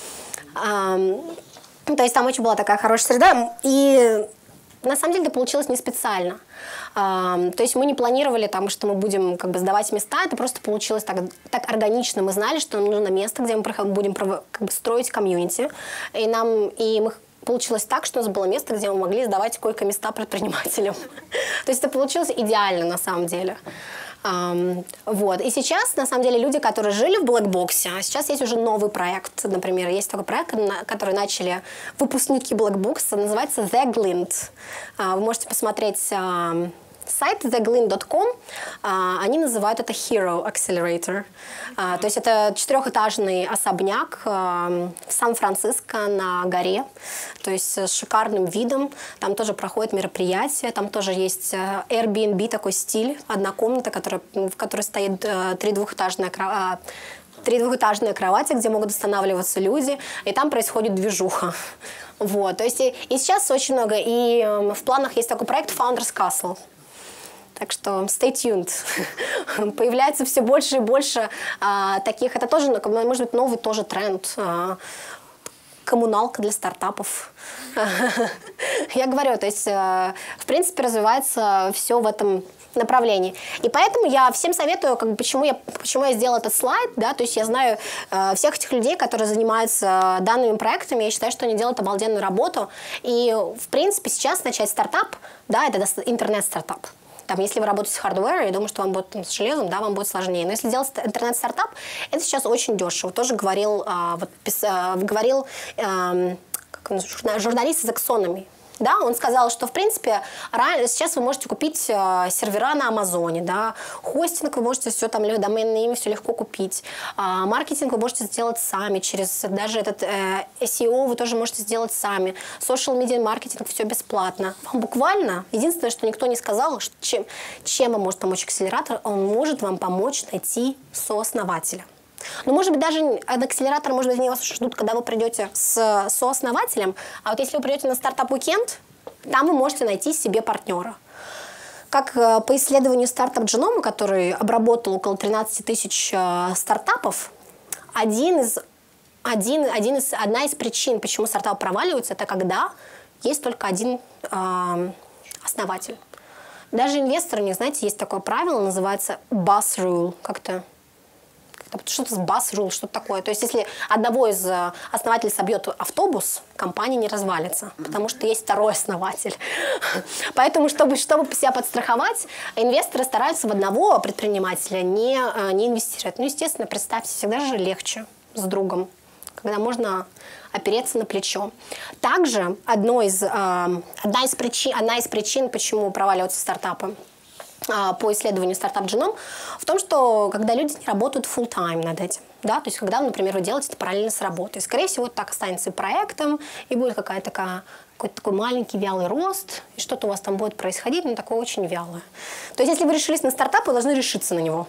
То есть там очень была такая хорошая среда, и на самом деле это получилось не специально. А, то есть мы не планировали, там, что мы будем как бы сдавать места, это просто получилось так, так органично. Мы знали, что нам нужно место, где мы будем как бы строить комьюнити, и, нам, и мы, получилось так, что у нас было место, где мы могли сдавать койко-места предпринимателям. То есть это получилось идеально на самом деле. Um, вот. И сейчас, на самом деле, люди, которые жили в Blackbox, а сейчас есть уже новый проект. Например, есть такой проект, который начали выпускники Blackbox, называется The Glint. Uh, вы можете посмотреть uh, сайт the glint dot com. Uh, они называют это Hero Accelerator. Uh, то есть это четырехэтажный особняк uh, в Сан-Франциско на горе. То есть с шикарным видом. Там тоже проходят мероприятия. Там тоже есть Airbnb, такой стиль. Одна комната, которая, в которой стоит uh, три двухэтажная кровать. Три двухэтажные кровати, где могут останавливаться люди, и там происходит движуха. Вот. То есть и, и сейчас очень много. И э, в планах есть такой проект Founders Castle. Так что stay tuned. Появляется все больше и больше а, таких. Это тоже, может быть, новый тоже тренд. А, коммуналка для стартапов. Я говорю, то есть, а, в принципе, развивается все в этом направлении. И поэтому я всем советую, как бы, почему, я, почему я сделала этот слайд. Да? То есть я знаю э, всех этих людей, которые занимаются данными проектами. Я считаю, что они делают обалденную работу. И, в принципе, сейчас начать стартап, да, это интернет-стартап. Там, если вы работаете с хардвером, я думаю, что вам будет там, с железом, да, вам будет сложнее. Но если делать интернет-стартап, это сейчас очень дешево. Тоже говорил, а, вот, пис, а, говорил а, как, журналист из Эксономи. Да, он сказал, что, в принципе, сейчас вы можете купить э, сервера на Амазоне, да, хостинг вы можете все там, доменное имя все легко купить, э, маркетинг вы можете сделать сами, через даже этот э, эс и о вы тоже можете сделать сами, social media маркетинг все бесплатно. Вам буквально, единственное, что никто не сказал, что, чем, чем вам может помочь акселератор, он может вам помочь найти сооснователя. Ну, может быть, даже акселератор, может быть, они вас ждут, когда вы придете с сооснователем. А вот если вы придете на стартап-уикенд, там вы можете найти себе партнера. Как по исследованию стартап Genome, который обработал около тринадцати тысяч стартапов, один из, один, один из, одна из причин, почему стартап проваливается, это когда есть только один э, основатель. Даже инвесторы, не знаете, есть такое правило, называется bus rule, как-то. Что-то с bus rule, что-то такое. То есть, если одного из основателей собьет автобус, компания не развалится, потому что есть второй основатель. Поэтому, чтобы, чтобы себя подстраховать, инвесторы стараются в одного предпринимателя не, не инвестировать. Ну, естественно, представьте, всегда же легче с другом, когда можно опереться на плечо. Также одной из, одна, из причин, одна из причин, почему проваливаются стартапы, по исследованию Startup Genome, в том, что когда люди не работают full-time над этим, да, то есть когда, например, вы делаете это параллельно с работой, скорее всего, это так останется и проектом, и будет какая-то такая, какой-то такой маленький вялый рост, и что-то у вас там будет происходить, но такое очень вялое. То есть если вы решились на стартап, вы должны решиться на него.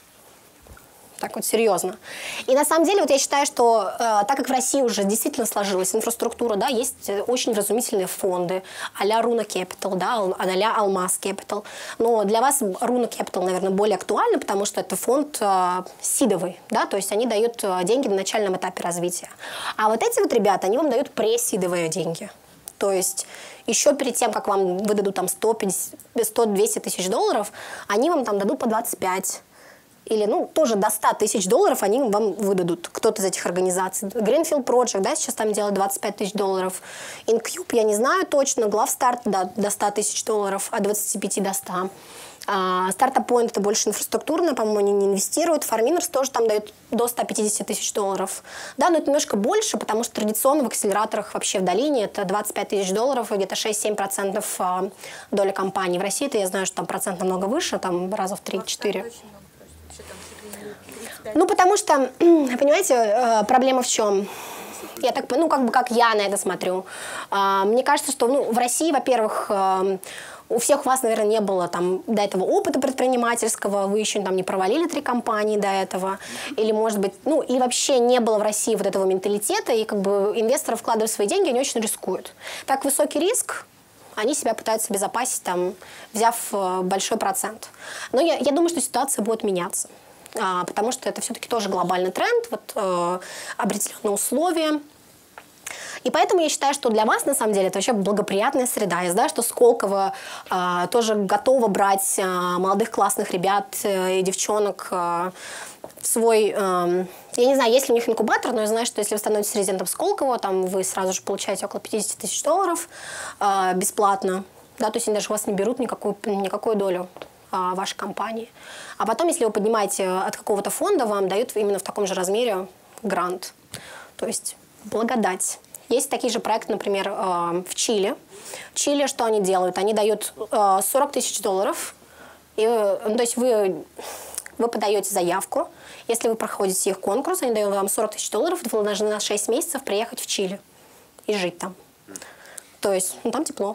Так вот, серьезно. И на самом деле, вот я считаю, что э, так как в России уже действительно сложилась инфраструктура, да, есть очень вразумительные фонды а-ля Руна Capital, да, а-ля Алмаз Capital. Но для вас Руна Capital, наверное, более актуально, потому что это фонд э, сидовый, да, то есть они дают деньги на начальном этапе развития. А вот эти вот ребята, они вам дают пресидовые деньги. То есть еще перед тем, как вам выдадут там сто-двести тысяч долларов, они вам там дадут по двадцать пять. Или, ну, тоже до ста тысяч долларов они вам выдадут, кто-то из этих организаций. Greenfield Project, да, сейчас там делает двадцать пять тысяч долларов. InCube, я не знаю точно. GloveStart, да, до ста тысяч долларов, от двадцати пяти до ста. Startup Point это больше инфраструктурно, по-моему, они не инвестируют. Farminers тоже там дают до ста пятидесяти тысяч долларов. Да, но это немножко больше, потому что традиционно в акселераторах вообще в долине это двадцать пять тысяч долларов, где-то шесть-семь процентов доля компании. В России-то я знаю, что там процент намного выше, там раза в три-четыре. Ну, потому что, понимаете, проблема в чем? Я так, ну, как бы, как я на это смотрю. Мне кажется, что, ну, в России, во-первых, у всех у вас, наверное, не было там до этого опыта предпринимательского, вы еще там не провалили три компании до этого, или, может быть, ну, и вообще не было в России вот этого менталитета, и как бы инвесторы, вкладывая свои деньги, они очень рискуют. Так высокий риск, они себя пытаются обезопасить, там, взяв большой процент. Но я, я думаю, что ситуация будет меняться, а, потому что это все-таки тоже глобальный тренд, вот, э, определенные условия. И поэтому я считаю, что для вас, на самом деле, это вообще благоприятная среда. Я знаю, что Сколково э, тоже готово брать э, молодых классных ребят э, и девчонок э, в свой... Э, я не знаю, есть ли у них инкубатор, но я знаю, что если вы становитесь резидентом Сколково, там вы сразу же получаете около пятидесяти тысяч долларов э, бесплатно. Да, то есть они даже у вас не берут никакую, никакую долю э, вашей компании. А потом, если вы поднимаете от какого-то фонда, вам дают именно в таком же размере грант. То есть благодать. Есть такие же проекты, например, в Чили. В Чили что они делают? Они дают сорок тысяч долларов. И, ну, то есть вы, вы подаете заявку. Если вы проходите их конкурс, они дают вам сорок тысяч долларов, вы должны на шесть месяцев приехать в Чили и жить там. То есть, ну, там тепло.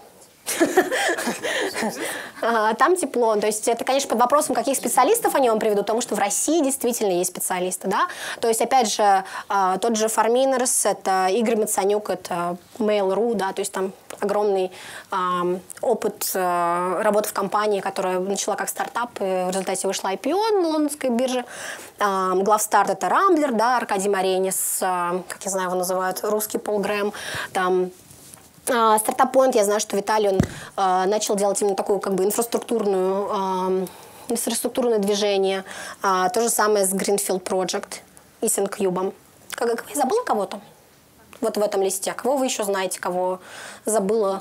Там тепло. То есть это, конечно, под вопросом, каких специалистов они вам приведут, потому что в России действительно есть специалисты, да. То есть, опять же, тот же Farminers, это Игорь Мацанюк, это Mail.ru, да, то есть там огромный опыт работы в компании, которая начала как стартап, и в результате вышла ай пи о на лондонской бирже. GloveStart это Рамблер, да, Аркадий Маренис, как я знаю, его называют, русский Пол Грэм, там Startup Point, я знаю, что Виталий, он э, начал делать именно такую как бы инфраструктурную, э, инфраструктурное движение. Э, то же самое с Greenfield Project и с InCube. Как, я забыла кого-то? Вот в этом листе. Кого вы еще знаете, кого забыла?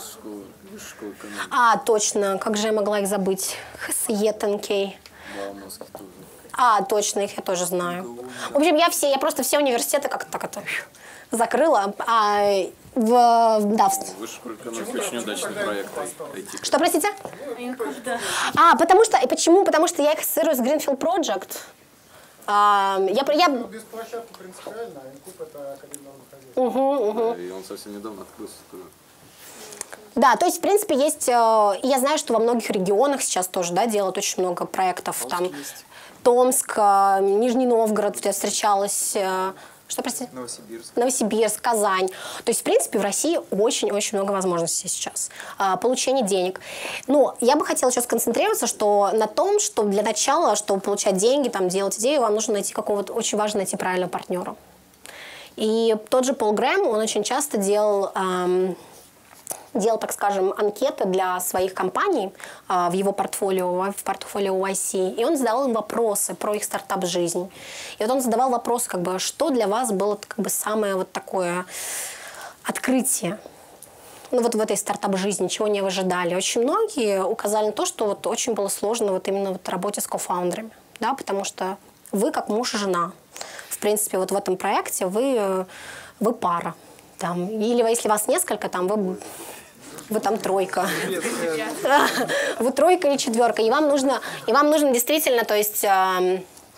А, точно. Как же я могла их забыть? Хесьетенкей. А, точно, их я тоже знаю. В общем, я все, я просто все университеты как-то так это закрыла. А, в, да, в... Вы же очень удачный проект ай ти. Что, простите? А, потому что, и почему? Потому что я их ассоциирую с Greenfield Project. А, я, я... Без площадки принципиально, а InCube это академия хозяйства. Угу, угу. Да, и он совсем недавно открылся тоже. Да, то есть, в принципе, есть... Я знаю, что во многих регионах сейчас тоже, да, делают очень много проектов. Там Томск, Нижний Новгород, я встречалась... Что, простите? Новосибирск. Новосибирск, Казань. То есть, в принципе, в России очень-очень много возможностей сейчас. А, получения денег. Но я бы хотела сейчас сконцентрироваться что, на том, что для начала, чтобы получать деньги, там, делать идею, вам нужно найти какого-то... Очень важно найти правильного партнера. И тот же Пол Грэм, он очень часто делал... Эм, делал, так скажем, анкеты для своих компаний э, в его портфолио, в портфолио уай си, и он задавал им вопросы про их стартап-жизнь. И вот он задавал вопросы, как бы, что для вас было как бы самое вот такое открытие, ну вот в этой стартап-жизни, чего не ожидали. Очень многие указали на то, что вот очень было сложно вот именно вот работе с кофаундерами, да, потому что вы как муж и жена. В принципе, вот в этом проекте вы, вы пара. Там, или если вас несколько, там вы... Вы там тройка. Вы тройка или четверка. И вам нужно, и вам нужно действительно, то есть, э,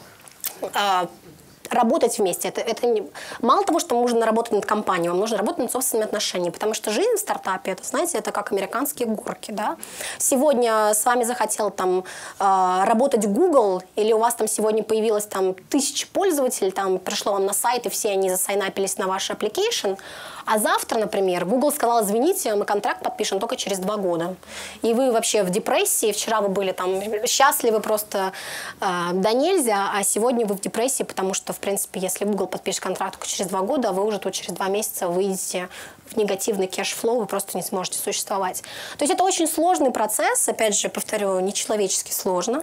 э, работать вместе. Это, это не... Мало того, что нужно работать над компанией, вам нужно работать над собственными отношениями. Потому что жизнь в стартапе, это, знаете, это как американские горки. Да? Сегодня с вами захотел там, э, работать Google, или у вас там сегодня появилось там, тысяча пользователей, там, пришло вам на сайт, и все они засайнапились на ваш application. А завтра, например, Google сказал, извините, мы контракт подпишем только через два года. И вы вообще в депрессии, вчера вы были там счастливы просто э, до нельзя, а сегодня вы в депрессии, потому что в принципе, если Google подпишет контракт через два года, вы уже тут через два месяца выйдете в негативный кэшфлоу, вы просто не сможете существовать. То есть это очень сложный процесс, опять же, повторю, нечеловечески сложно.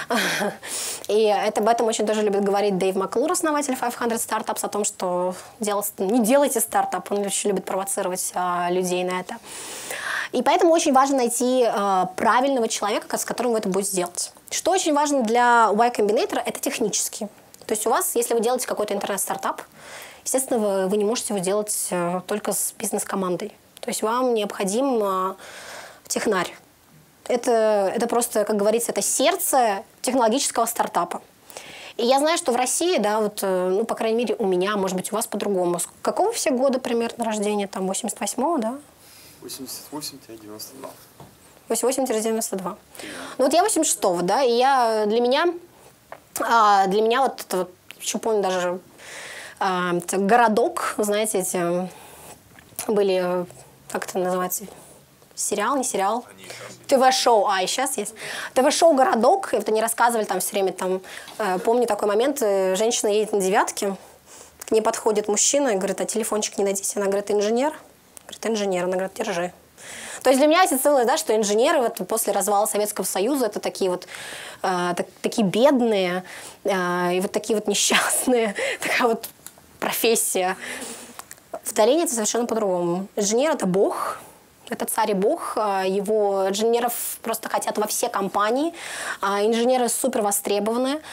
И это, об этом очень тоже любит говорить Дэйв Маклур, основатель пятьсот Startups, о том, что дел, не делайте стартап, он очень любит провоцировать а, людей на это. И поэтому очень важно найти а, правильного человека, с которым вы это будете делать. Что очень важно для Y Combinator, это технически. То есть у вас, если вы делаете какой-то интернет-стартап, естественно, вы, вы не можете его делать э, только с бизнес-командой. То есть вам необходим э, технарь. Это, это просто, как говорится, это сердце технологического стартапа. И я знаю, что в России, да, вот, э, ну, по крайней мере, у меня, может быть, у вас по-другому. Какого все года примерно рождения? Там восемьдесят восьмого, да? восемьдесят восемь девяносто два. восемьдесят восемь девяносто два. Ну вот я восемьдесят шестого, да, и я, для меня, а, для меня вот, это, вот еще помню даже а, городок, знаете, эти были, как это называется, сериал, не сериал? ТВ-шоу, а, и сейчас есть. ТВ-шоу «Городок», и вот они рассказывали там все время, там, э, помню такой момент, э, женщина едет на девятке, к ней подходит мужчина и говорит, а телефончик не дадите? Она говорит, инженер? Говорит, инженер. Она говорит, держи. То есть для меня это целое, да, что инженеры вот, после развала Советского Союза это такие вот э, так, такие бедные э, и вот такие вот несчастные, такая вот профессия. В долине это совершенно по-другому. Инженер – это бог, это царь и бог. Его инженеров просто хотят во все компании. Инженеры супер востребованы,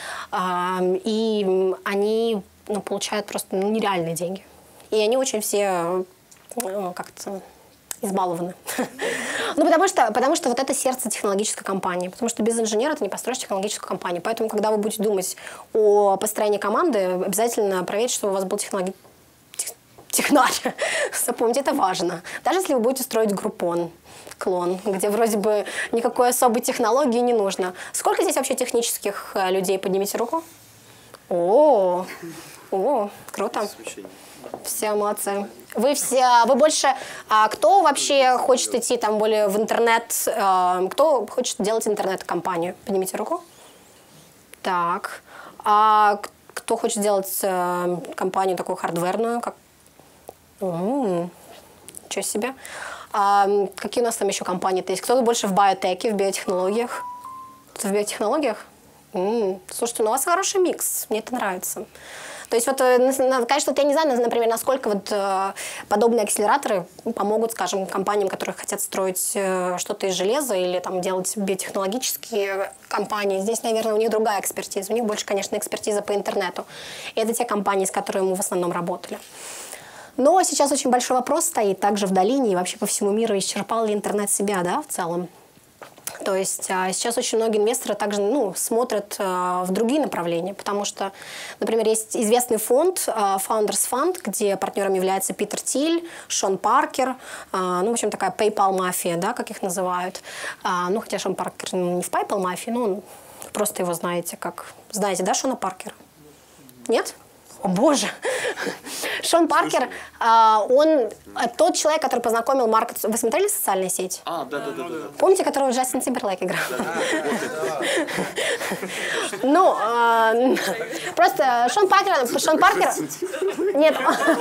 и они, ну, получают просто нереальные деньги. И они очень все, ну, как-то избалованы. Ну, потому что, потому что вот это сердце технологической компании. Потому что без инженера ты не построишь технологическую компанию. Поэтому, когда вы будете думать о построении команды, обязательно проверьте, чтобы у вас был технологи... технарь. Запомните, это важно. Даже если вы будете строить группон, клон, где вроде бы никакой особой технологии не нужно. Сколько здесь вообще технических людей? Поднимите руку. О, о, круто. Все молодцы. Вы все, вы больше, а кто вообще хочет идти там более в интернет, а, кто хочет делать интернет-компанию? Поднимите руку. Так. А кто хочет делать а, компанию такую хардверную, как... М-м-м. Ничего себе. А, какие у нас там еще компании-то есть? Кто-то больше в биотеке, в биотехнологиях? Кто-то в биотехнологиях? М-м. Слушайте, ну у вас хороший микс. Мне это нравится. То есть, вот, конечно, вот я не знаю, например, насколько вот, э, подобные акселераторы помогут, скажем, компаниям, которые хотят строить э, что-то из железа или там, делать биотехнологические компании. Здесь, наверное, у них другая экспертиза. У них больше, конечно, экспертиза по интернету. И это те компании, с которыми мы в основном работали. Но сейчас очень большой вопрос стоит также в долине и вообще по всему миру, исчерпал ли интернет себя, да, в целом. То есть а, сейчас очень многие инвесторы также, ну, смотрят а, в другие направления, потому что, например, есть известный фонд а, Founders Fund, где партнером является Питер Тиль, Шон Паркер, а, ну, в общем, такая PayPal-мафия, да, как их называют. А, ну, хотя Шон Паркер не в PayPal-мафии, но просто его знаете как... Знаете, да, Шона Паркера? Нет? О, боже! Шон Паркер, а, он тот человек, который познакомил Марка... Вы смотрели «Социальные сети»? А, да, да, да, да. Помните, которого Джастин Тимберлейк играл? Ну, просто Шон Паркер... Шон Паркер... Нет.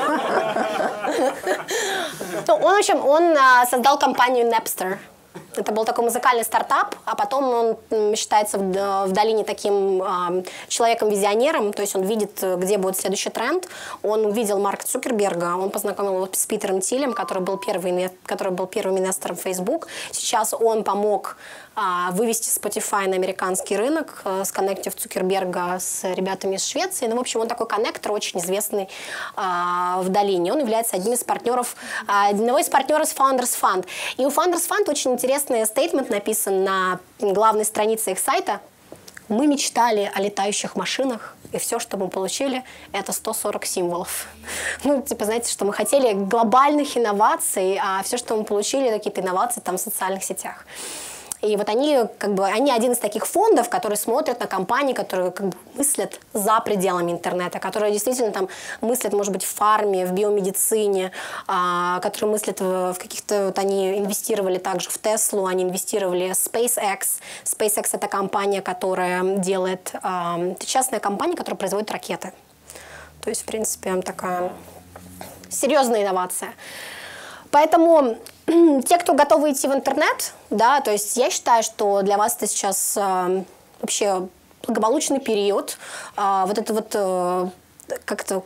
Он, в общем, он создал компанию Napster. Это был такой музыкальный стартап, а потом он считается в, в долине таким э, человеком-визионером, то есть он видит, где будет следующий тренд. Он увидел Марка Цукерберга, он познакомил его с Питером Тилем, который был, первый, который был первым инвестором в Facebook. Сейчас он помог э, вывести Spotify на американский рынок, э, сконнектив Цукерберга с ребятами из Швеции. Ну, в общем, он такой коннектор, очень известный э, в долине. Он является одним из партнеров, э, одного из партнеров Founders Fund. И у Founders Fund очень интересный стейтмент написан на главной странице их сайта. Мы мечтали о летающих машинах, и все, что мы получили, это сто сорок символов. Ну, типа, знаете, что мы хотели глобальных инноваций, а все, что мы получили, какие-то инновации там в социальных сетях. И вот они, как бы, они один из таких фондов, которые смотрят на компании, которые как бы мыслят за пределами интернета, которые действительно там мыслят, может быть, в фарме, в биомедицине, а, которые мыслят в, в каких-то... Вот они инвестировали также в Теслу, они инвестировали в SpaceX. SpaceX — это компания, которая делает... А, это частная компания, которая производит ракеты. То есть, в принципе, такая серьезная инновация. Поэтому те, кто готовы идти в интернет, да, то есть я считаю, что для вас это сейчас э, вообще благополучный период. Э, вот это вот э, как-то,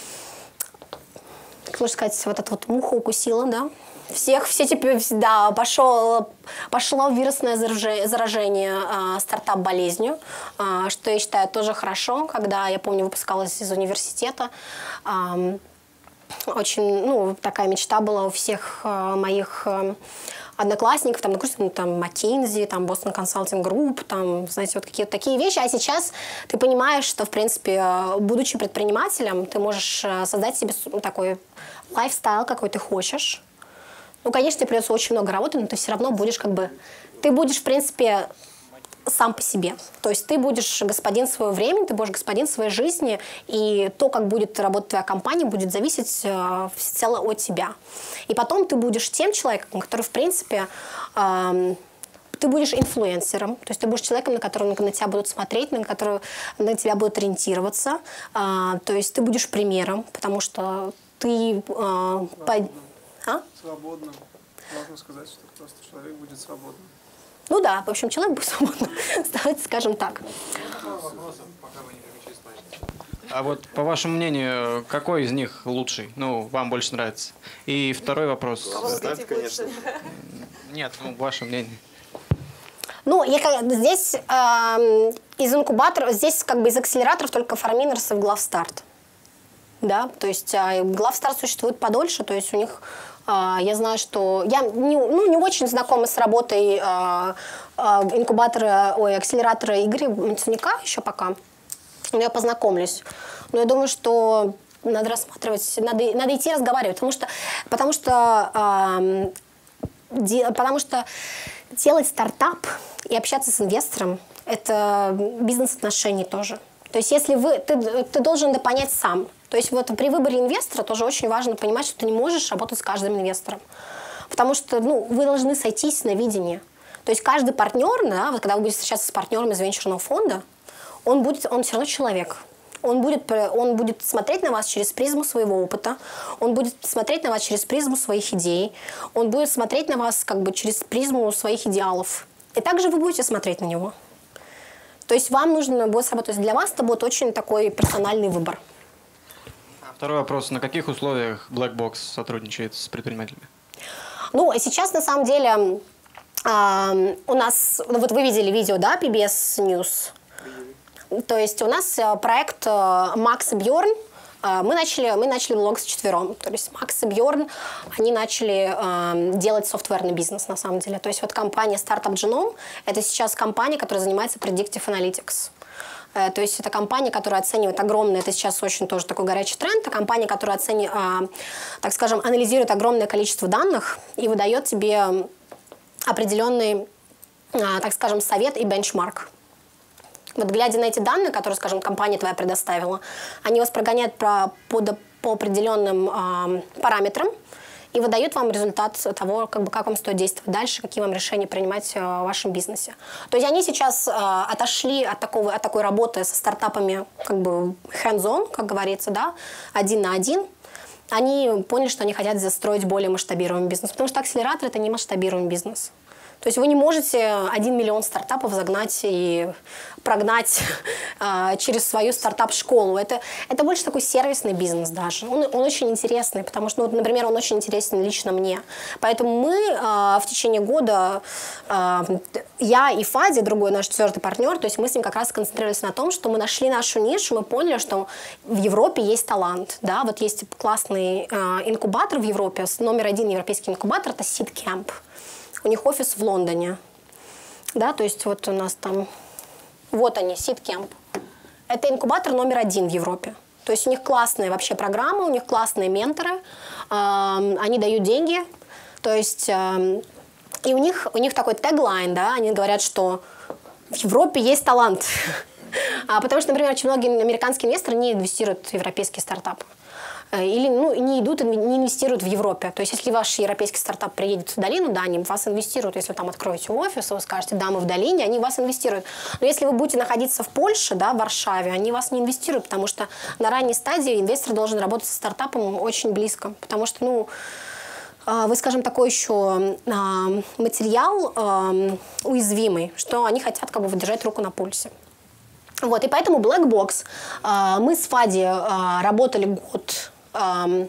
как можно сказать, вот эта вот муха укусила, да. Всех, все теперь, да, пошел, пошло вирусное заражение э, стартап-болезнью, э, что я считаю тоже хорошо, когда, я помню, выпускалась из университета. Э, очень, ну, такая мечта была у всех э, моих э, одноклассников, там, на курсе, ну, там, McKinsey, там, Boston Consulting Group, там, знаете, вот какие-то такие вещи. А сейчас ты понимаешь, что, в принципе, будучи предпринимателем, ты можешь создать себе такой лайфстайл, какой ты хочешь. Ну, конечно, тебе придется очень много работать, но ты все равно будешь как бы... Ты будешь, в принципе, сам по себе. То есть ты будешь господин своего времени, ты будешь господин своей жизни, и то, как будет работать твоя компания, будет зависеть э, всецело от тебя. И потом ты будешь тем человеком, который, в принципе, э, ты будешь инфлюенсером, то есть ты будешь человеком, на которого на тебя будут смотреть, на которого на тебя будут ориентироваться. Э, то есть ты будешь примером, потому что ты... Э, по... А? Свободным. Можно сказать, что просто человек будет свободным. Ну да, в общем, человек будет свободным, давайте скажем так. А вот по вашему мнению, какой из них лучший? Ну, вам больше нравится? И второй вопрос. Ставь, конечно. Нет, ну, ваше мнение. Ну, я, здесь э, из инкубаторов, здесь как бы из акселераторов только Four-Miners и Главстарт. Да, то есть э, Главстарт существует подольше, то есть у них... Я знаю, что я не, ну, не очень знакома с работой э, э, инкубатора, ой, акселератора Игоря Мацуняка еще пока, но я познакомлюсь. Но я думаю, что надо рассматривать, надо, надо идти разговаривать, потому что, потому что, э, де, потому что делать стартап и общаться с инвестором – это бизнес-отношения тоже. То есть если вы, ты, ты должен это понять сам. То есть вот при выборе инвестора тоже очень важно понимать, что ты не можешь работать с каждым инвестором. Потому что ну, вы должны сойтись на видении. То есть каждый партнер, да, вот когда вы будете встречаться с партнером из венчурного фонда, он, будет, он все равно человек. Он будет, он будет смотреть на вас через призму своего опыта, он будет смотреть на вас через призму своих идей, он будет смотреть на вас как бы через призму своих идеалов. И также вы будете смотреть на него. То есть вам нужно будет сработать. Для вас это будет очень такой персональный выбор. Второй вопрос. На каких условиях Blackbox сотрудничает с предпринимателями? Ну, сейчас на самом деле э, у нас, ну, вот вы видели видео, да, пи би эс News. То есть у нас проект э, Макс и Бьорн. Э, мы начали, мы начали блог с четвером. То есть Макс и Бьорн, они начали э, делать софтверный бизнес на самом деле. То есть вот компания Startup Genome, это сейчас компания, которая занимается Predictive Analytics. То есть это компания, которая оценивает огромное, это сейчас очень тоже такой горячий тренд, это компания, которая оценивает, так скажем, анализирует огромное количество данных и выдает тебе определенный, так скажем, совет и бенчмарк. Вот глядя на эти данные, которые, скажем, компания твоя предоставила, они вас прогоняют по, по, по определенным параметрам и выдают вам результат того, как, бы, как вам стоит действовать дальше, какие вам решения принимать в вашем бизнесе. То есть они сейчас э, отошли от, такого, от такой работы со стартапами как бы hands-on, как говорится, да, один на один. Они поняли, что они хотят застроить более масштабируемый бизнес, потому что акселератор – это не масштабируемый бизнес. То есть вы не можете один миллион стартапов загнать и прогнать э, через свою стартап-школу. Это, это больше такой сервисный бизнес даже. Он, он очень интересный, потому что, ну, например, он очень интересен лично мне. Поэтому мы э, в течение года, э, я и Фади, другой наш четвертый партнер, то есть мы с ним как раз концентрировались на том, что мы нашли нашу нишу, мы поняли, что в Европе есть талант. Да? Вот есть классный э, инкубатор в Европе, номер один европейский инкубатор – это SeedCamp. У них офис в Лондоне, да, то есть вот у нас там, вот они, SeedCamp. Это инкубатор номер один в Европе. То есть у них классные вообще программы, у них классные менторы, э, они дают деньги, то есть, э, и у них, у них такой теглайн, да, они говорят, что в Европе есть талант. Потому что, например, очень многие американские инвесторы не инвестируют в европейские стартапы. или ну, не идут, не инвестируют в Европе. То есть если ваш европейский стартап приедет в долину, да, они в вас инвестируют. Если вы там откроете офис, вы скажете, да, мы в долине, они в вас инвестируют. Но если вы будете находиться в Польше, да, в Варшаве, они вас не инвестируют, потому что на ранней стадии инвестор должен работать со стартапом очень близко. Потому что, ну, вы, скажем, такой еще материал уязвимый, что они хотят как бы выдержать руку на пульсе. Вот, и поэтому Black Box, мы с Фади работали год, то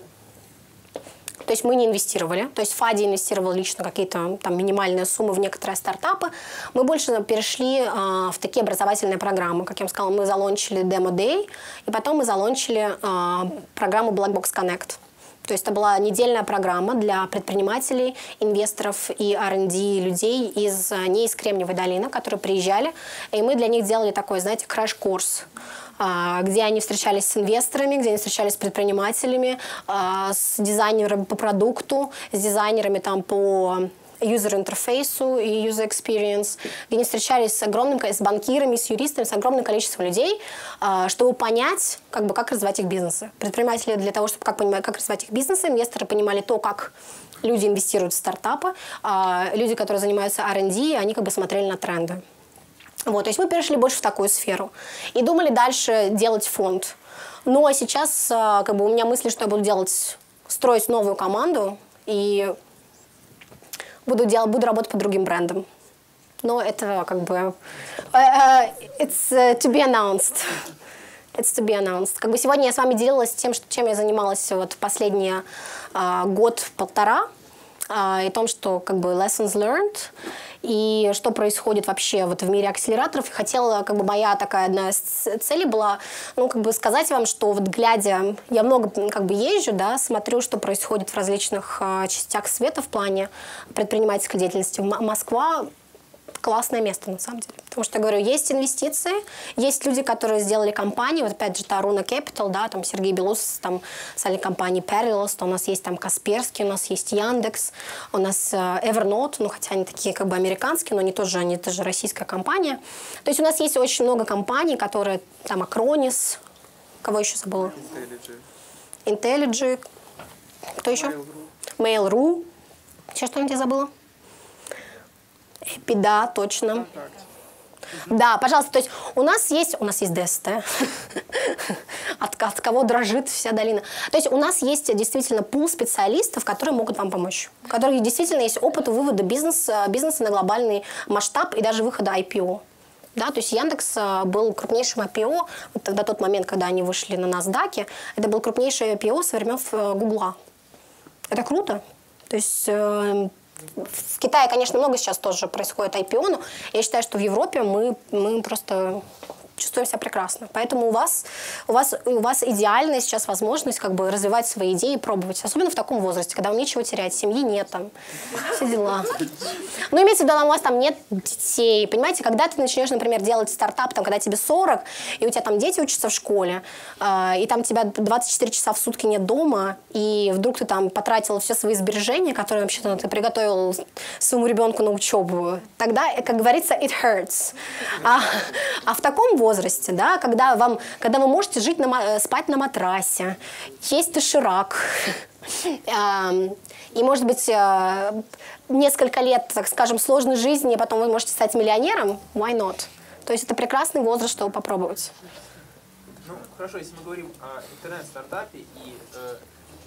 есть мы не инвестировали, то есть Фади инвестировал лично какие-то там минимальные суммы в некоторые стартапы. Мы больше перешли в такие образовательные программы. Как я вам сказала, мы залончили Demo Day, и потом мы залончили программу Black Box Connect. То есть это была недельная программа для предпринимателей, инвесторов и ар энд ди людей из, не из Кремниевой долины, которые приезжали. И мы для них делали такой, знаете, краш-курс, где они встречались с инвесторами, где они встречались с предпринимателями, с дизайнерами по продукту, с дизайнерами там по юзер-интерфейсу и user experience, где они встречались с огромным, с банкирами, с юристами, с огромным количеством людей, чтобы понять, как бы, как развивать их бизнесы. Предприниматели для того, чтобы как понимать, как развивать их бизнесы, инвесторы понимали то, как люди инвестируют в стартапы, а люди, которые занимаются ар энд ди, они как бы смотрели на тренды. Вот, то есть мы перешли больше в такую сферу и думали дальше делать фонд. Ну а сейчас как бы, у меня мысли, что я буду делать, строить новую команду и Буду, делать, буду работать по другим брендам. Но это как бы... Uh, uh, it's uh, to be announced. It's to be announced. Как бы сегодня я с вами делилась тем, что, чем я занималась вот последние uh, год-полтора. Uh, и том, что как бы lessons learned. И что происходит вообще вот в мире акселераторов. И хотела, как бы моя такая одна из целей была, ну, как бы сказать вам, что вот глядя, я много как бы езжу, да, смотрю, что происходит в различных а, частях света в плане предпринимательской деятельности. М- Москва классное место, на самом деле. Потому что, я говорю, есть инвестиции, есть люди, которые сделали компании, вот опять же, Таруна Capital, да, там Сергей Белус, там создали компании Perilous, у нас есть там Касперский, у нас есть Яндекс, у нас uh, Evernote, ну, хотя они такие как бы американские, но они тоже, они тоже российская компания. То есть у нас есть очень много компаний, которые, там, Acronis, кого еще забыла? IntelliJ. IntelliJ. Кто еще? Mail.ru. Mail.ru. Еще что-нибудь я забыла? Да, точно. Да, пожалуйста, то есть у нас есть, у нас есть ДСТ, от, от кого дрожит вся долина. То есть у нас есть действительно пул специалистов, которые могут вам помочь. У которых действительно есть опыт вывода бизнеса, бизнеса на глобальный масштаб и даже выхода ай пи о. Да, то есть Яндекс был крупнейшим ай пи о, вот тогда тот момент, когда они вышли на NASDAQ, это был крупнейший ай пи о со времен Гугла. Это круто. То есть... В Китае, конечно, много сейчас тоже происходит ай пи о, но я считаю, что в Европе мы, мы просто чувствуем себя прекрасно. Поэтому у вас, у, вас, у вас идеальная сейчас возможность как бы развивать свои идеи и пробовать. Особенно в таком возрасте, когда вам нечего терять, семьи нет, там, все дела. Но имеется в виду, у вас там нет детей. Понимаете, когда ты начнешь, например, делать стартап, там, когда тебе сорок, и у тебя там дети учатся в школе, э, и там тебя двадцать четыре часа в сутки нет дома, и вдруг ты там потратил все свои сбережения, которые вообще-то ты приготовил своему ребенку на учебу, тогда, как говорится, it hurts. А, а в таком возрасте возрасте, да, когда, вам, когда вы можете жить на, спать на матрасе, есть доширак, и, может быть, несколько лет, так скажем, сложной жизни, и потом вы можете стать миллионером, why not? То есть это прекрасный возраст, чтобы попробовать. Ну, хорошо, если мы говорим о интернет-стартапе и... Э,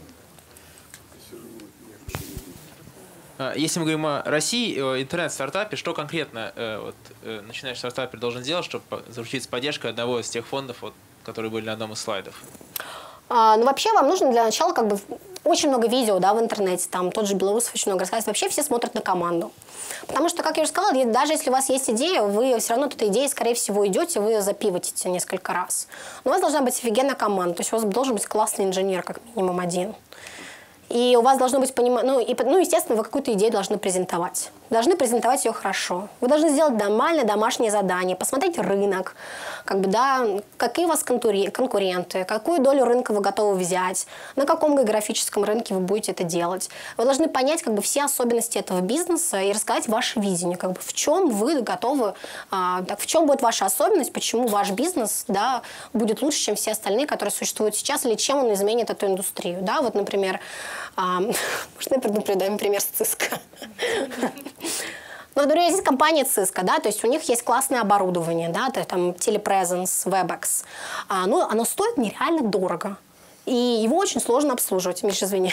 Если мы говорим о России, о интернет-стартапе, что конкретно э, вот, э, начинающий стартапер должен делать, чтобы заручиться поддержкой одного из тех фондов, вот, которые были на одном из слайдов? А, ну, вообще, вам нужно для начала как бы очень много видео, да, в интернете, там тот же Белоусов очень много рассказывает. Вообще все смотрят на команду. Потому что, как я уже сказала, даже если у вас есть идея, вы все равно от этой идеи, скорее всего, идете, вы запивотите несколько раз. Но у вас должна быть офигенная команда, то есть у вас должен быть классный инженер, как минимум один. И у вас должно быть понимание, ну, и, ну, естественно, вы какую-то идею должны презентовать. должны презентовать ее хорошо. Вы должны сделать нормальное домашнее задание, посмотреть рынок, как бы, да, какие у вас конкуренты, какую долю рынка вы готовы взять, на каком географическом рынке вы будете это делать. Вы должны понять как бы, все особенности этого бизнеса и рассказать ваше видение, как бы, в чем вы готовы, а, так, в чем будет ваша особенность, почему ваш бизнес, да, будет лучше, чем все остальные, которые существуют сейчас, или чем он изменит эту индустрию. Да? Вот, например, а, можно я предупреждаю пример с Cisco? Ну, например, здесь компания Cisco, да, то есть у них есть классное оборудование, да, там телепрезенс, WebEx. А, ну, оно стоит нереально дорого. И его очень сложно обслуживать, Миша, извини.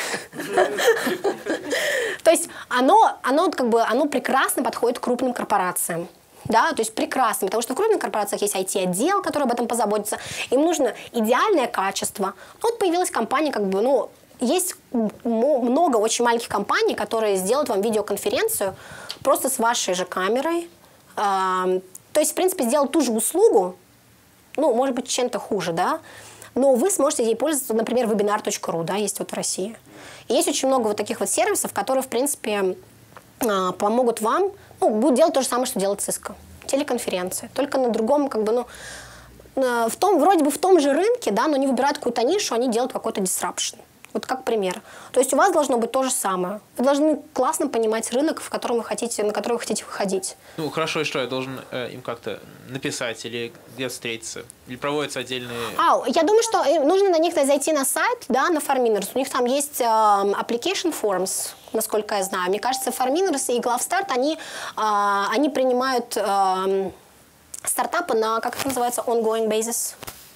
То есть оно, оно, как бы, оно прекрасно подходит к крупным корпорациям. Да, то есть прекрасно, потому что в крупных корпорациях есть ай ти-отдел, который об этом позаботится. Им нужно идеальное качество. Вот появилась компания, как бы, ну, есть много очень маленьких компаний, которые сделают вам видеоконференцию просто с вашей же камерой. То есть, в принципе, сделать ту же услугу, ну, может быть, чем-то хуже, да, но вы сможете ей пользоваться, например, вебинар точка ру, да, есть вот в России. И есть очень много вот таких вот сервисов, которые, в принципе, помогут вам, ну, будут делать то же самое, что делает Cisco. Телеконференция. Только на другом, как бы, ну, в том, вроде бы в том же рынке, да, но они выбирают какую-то нишу, они делают какой-то disruption. Вот как пример. То есть у вас должно быть то же самое. Вы должны классно понимать рынок, в котором вы хотите, на который вы хотите выходить. Ну, хорошо, и что? Я должен э, им как-то написать или где-то встретиться? Или проводятся отдельные... А, я думаю, что нужно на них зайти на сайт, да, на Farminers. У них там есть э, application forms, насколько я знаю. Мне кажется, Farminers и Glove-Start, они, э, они принимают э, стартапы на, как это называется, ongoing basis.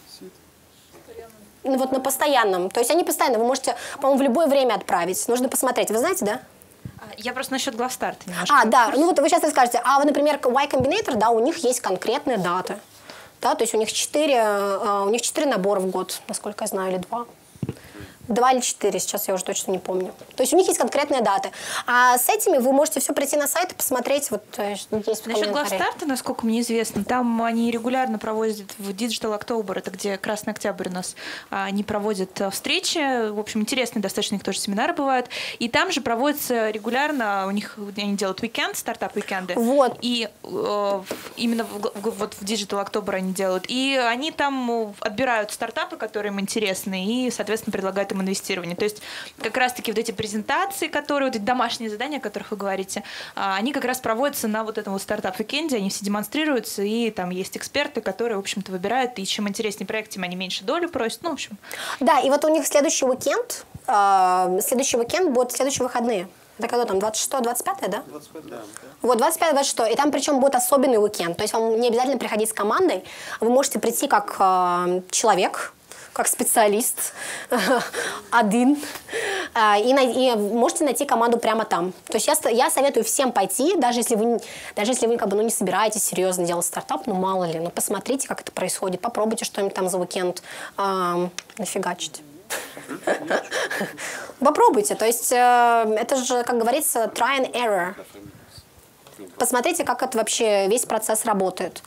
Ну, вот на постоянном. То есть они постоянно, вы можете, по-моему, в любое время отправить. Нужно посмотреть. Вы знаете, да? Я просто насчет Glove-Start немножко. А, да. Ну вот вы сейчас скажете, а вы, например, Y Combinator, да, у них есть конкретные даты. Да, то есть у них четыре, у них четыре набора в год, насколько я знаю, или два. Два или четыре, сейчас я уже точно не помню. То есть у них есть конкретные даты. А с этими вы можете все прийти на сайт и посмотреть. Вот, есть насчет Glove-Start, насколько мне известно, там они регулярно проводят в Digital October, это где Красный Октябрь у нас, они проводят встречи. В общем, интересные достаточно, у них тоже семинары бывают. И там же проводятся регулярно, у них они делают уикенд, стартап-уикенды. Вот. И э, именно в, в, вот в Digital October они делают. И они там отбирают стартапы, которые им интересны, и, соответственно, предлагают им инвестирования. То есть как раз-таки вот эти презентации, которые, вот эти домашние задания, о которых вы говорите, они как раз проводятся на вот этом вот стартап-викенде, они все демонстрируются, и там есть эксперты, которые, в общем-то, выбирают, и чем интереснее проект, тем они меньше долю просят, ну, в общем. Да, и вот у них следующий уикенд, э, следующий уикенд будет следующие выходные. Это когда там, двадцать шестое двадцать пятое, да? двадцать пятое, да. Вот, двадцать пятое двадцать шестое. И там причем будет особенный уикенд. То есть вам не обязательно приходить с командой. Вы можете прийти как э, человек, как специалист, один, и, и можете найти команду прямо там. То есть я, я советую всем пойти, даже если вы, даже если вы как бы, ну, не собираетесь серьезно делать стартап, ну мало ли, ну посмотрите, как это происходит, попробуйте что-нибудь там за уикенд э, нафигачить. Попробуйте, то есть э, это же, как говорится, try and error. Посмотрите, как это вообще весь процесс работает.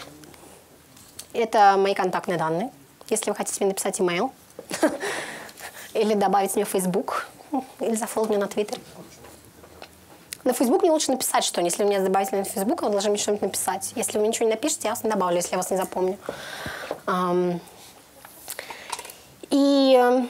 Это мои контактные данные. Если вы хотите мне написать имейл, или добавить мне в Facebook, или зафолловать меня на Твиттере. На Facebook мне лучше написать что-нибудь. Если вы меня добавите на Facebook, вы должны мне что-нибудь написать. Если вы ничего не напишете, я вас не добавлю, если я вас не запомню. Um, и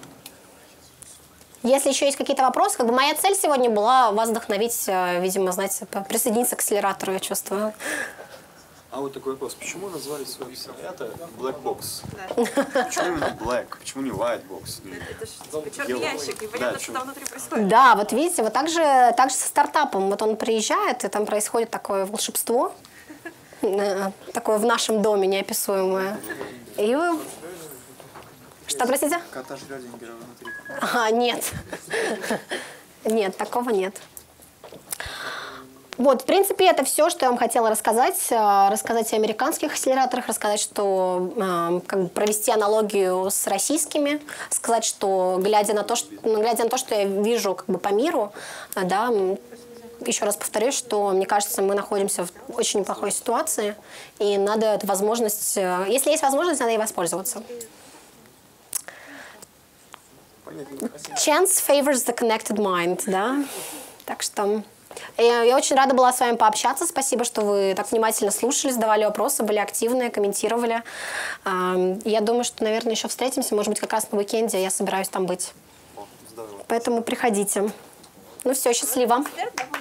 если еще есть какие-то вопросы, как бы моя цель сегодня была вас вдохновить, видимо, знаете, присоединиться к акселератору, я чувствую. А вот такой вопрос. Почему назвали свой акселератор Black Box? Почему именно Black? Почему не White Box? Это же черный ящик, и понятно, что там внутри происходит. Да, вот видите, вот так же, так же со стартапом. Вот он приезжает, и там происходит такое волшебство, такое в нашем доме неописуемое. И вы... Что, простите? Кота Шрёдингера внутри. А, нет. Нет, такого нет. Вот, в принципе, это все, что я вам хотела рассказать. Рассказать о американских акселераторах, рассказать, что как бы провести аналогию с российскими, сказать, что глядя на то, что, глядя на то, что я вижу как бы по миру, да, еще раз повторюсь, что, мне кажется, мы находимся в очень неплохой ситуации, и надо эту возможность, если есть возможность, надо ей воспользоваться. Chance favors the connected mind, да? Так что... Я, я очень рада была с вами пообщаться. Спасибо, что вы так внимательно слушали, задавали вопросы, были активны, комментировали. Я думаю, что, наверное, еще встретимся. Может быть, как раз на уикенде я собираюсь там быть. Поэтому приходите. Ну все, счастливо.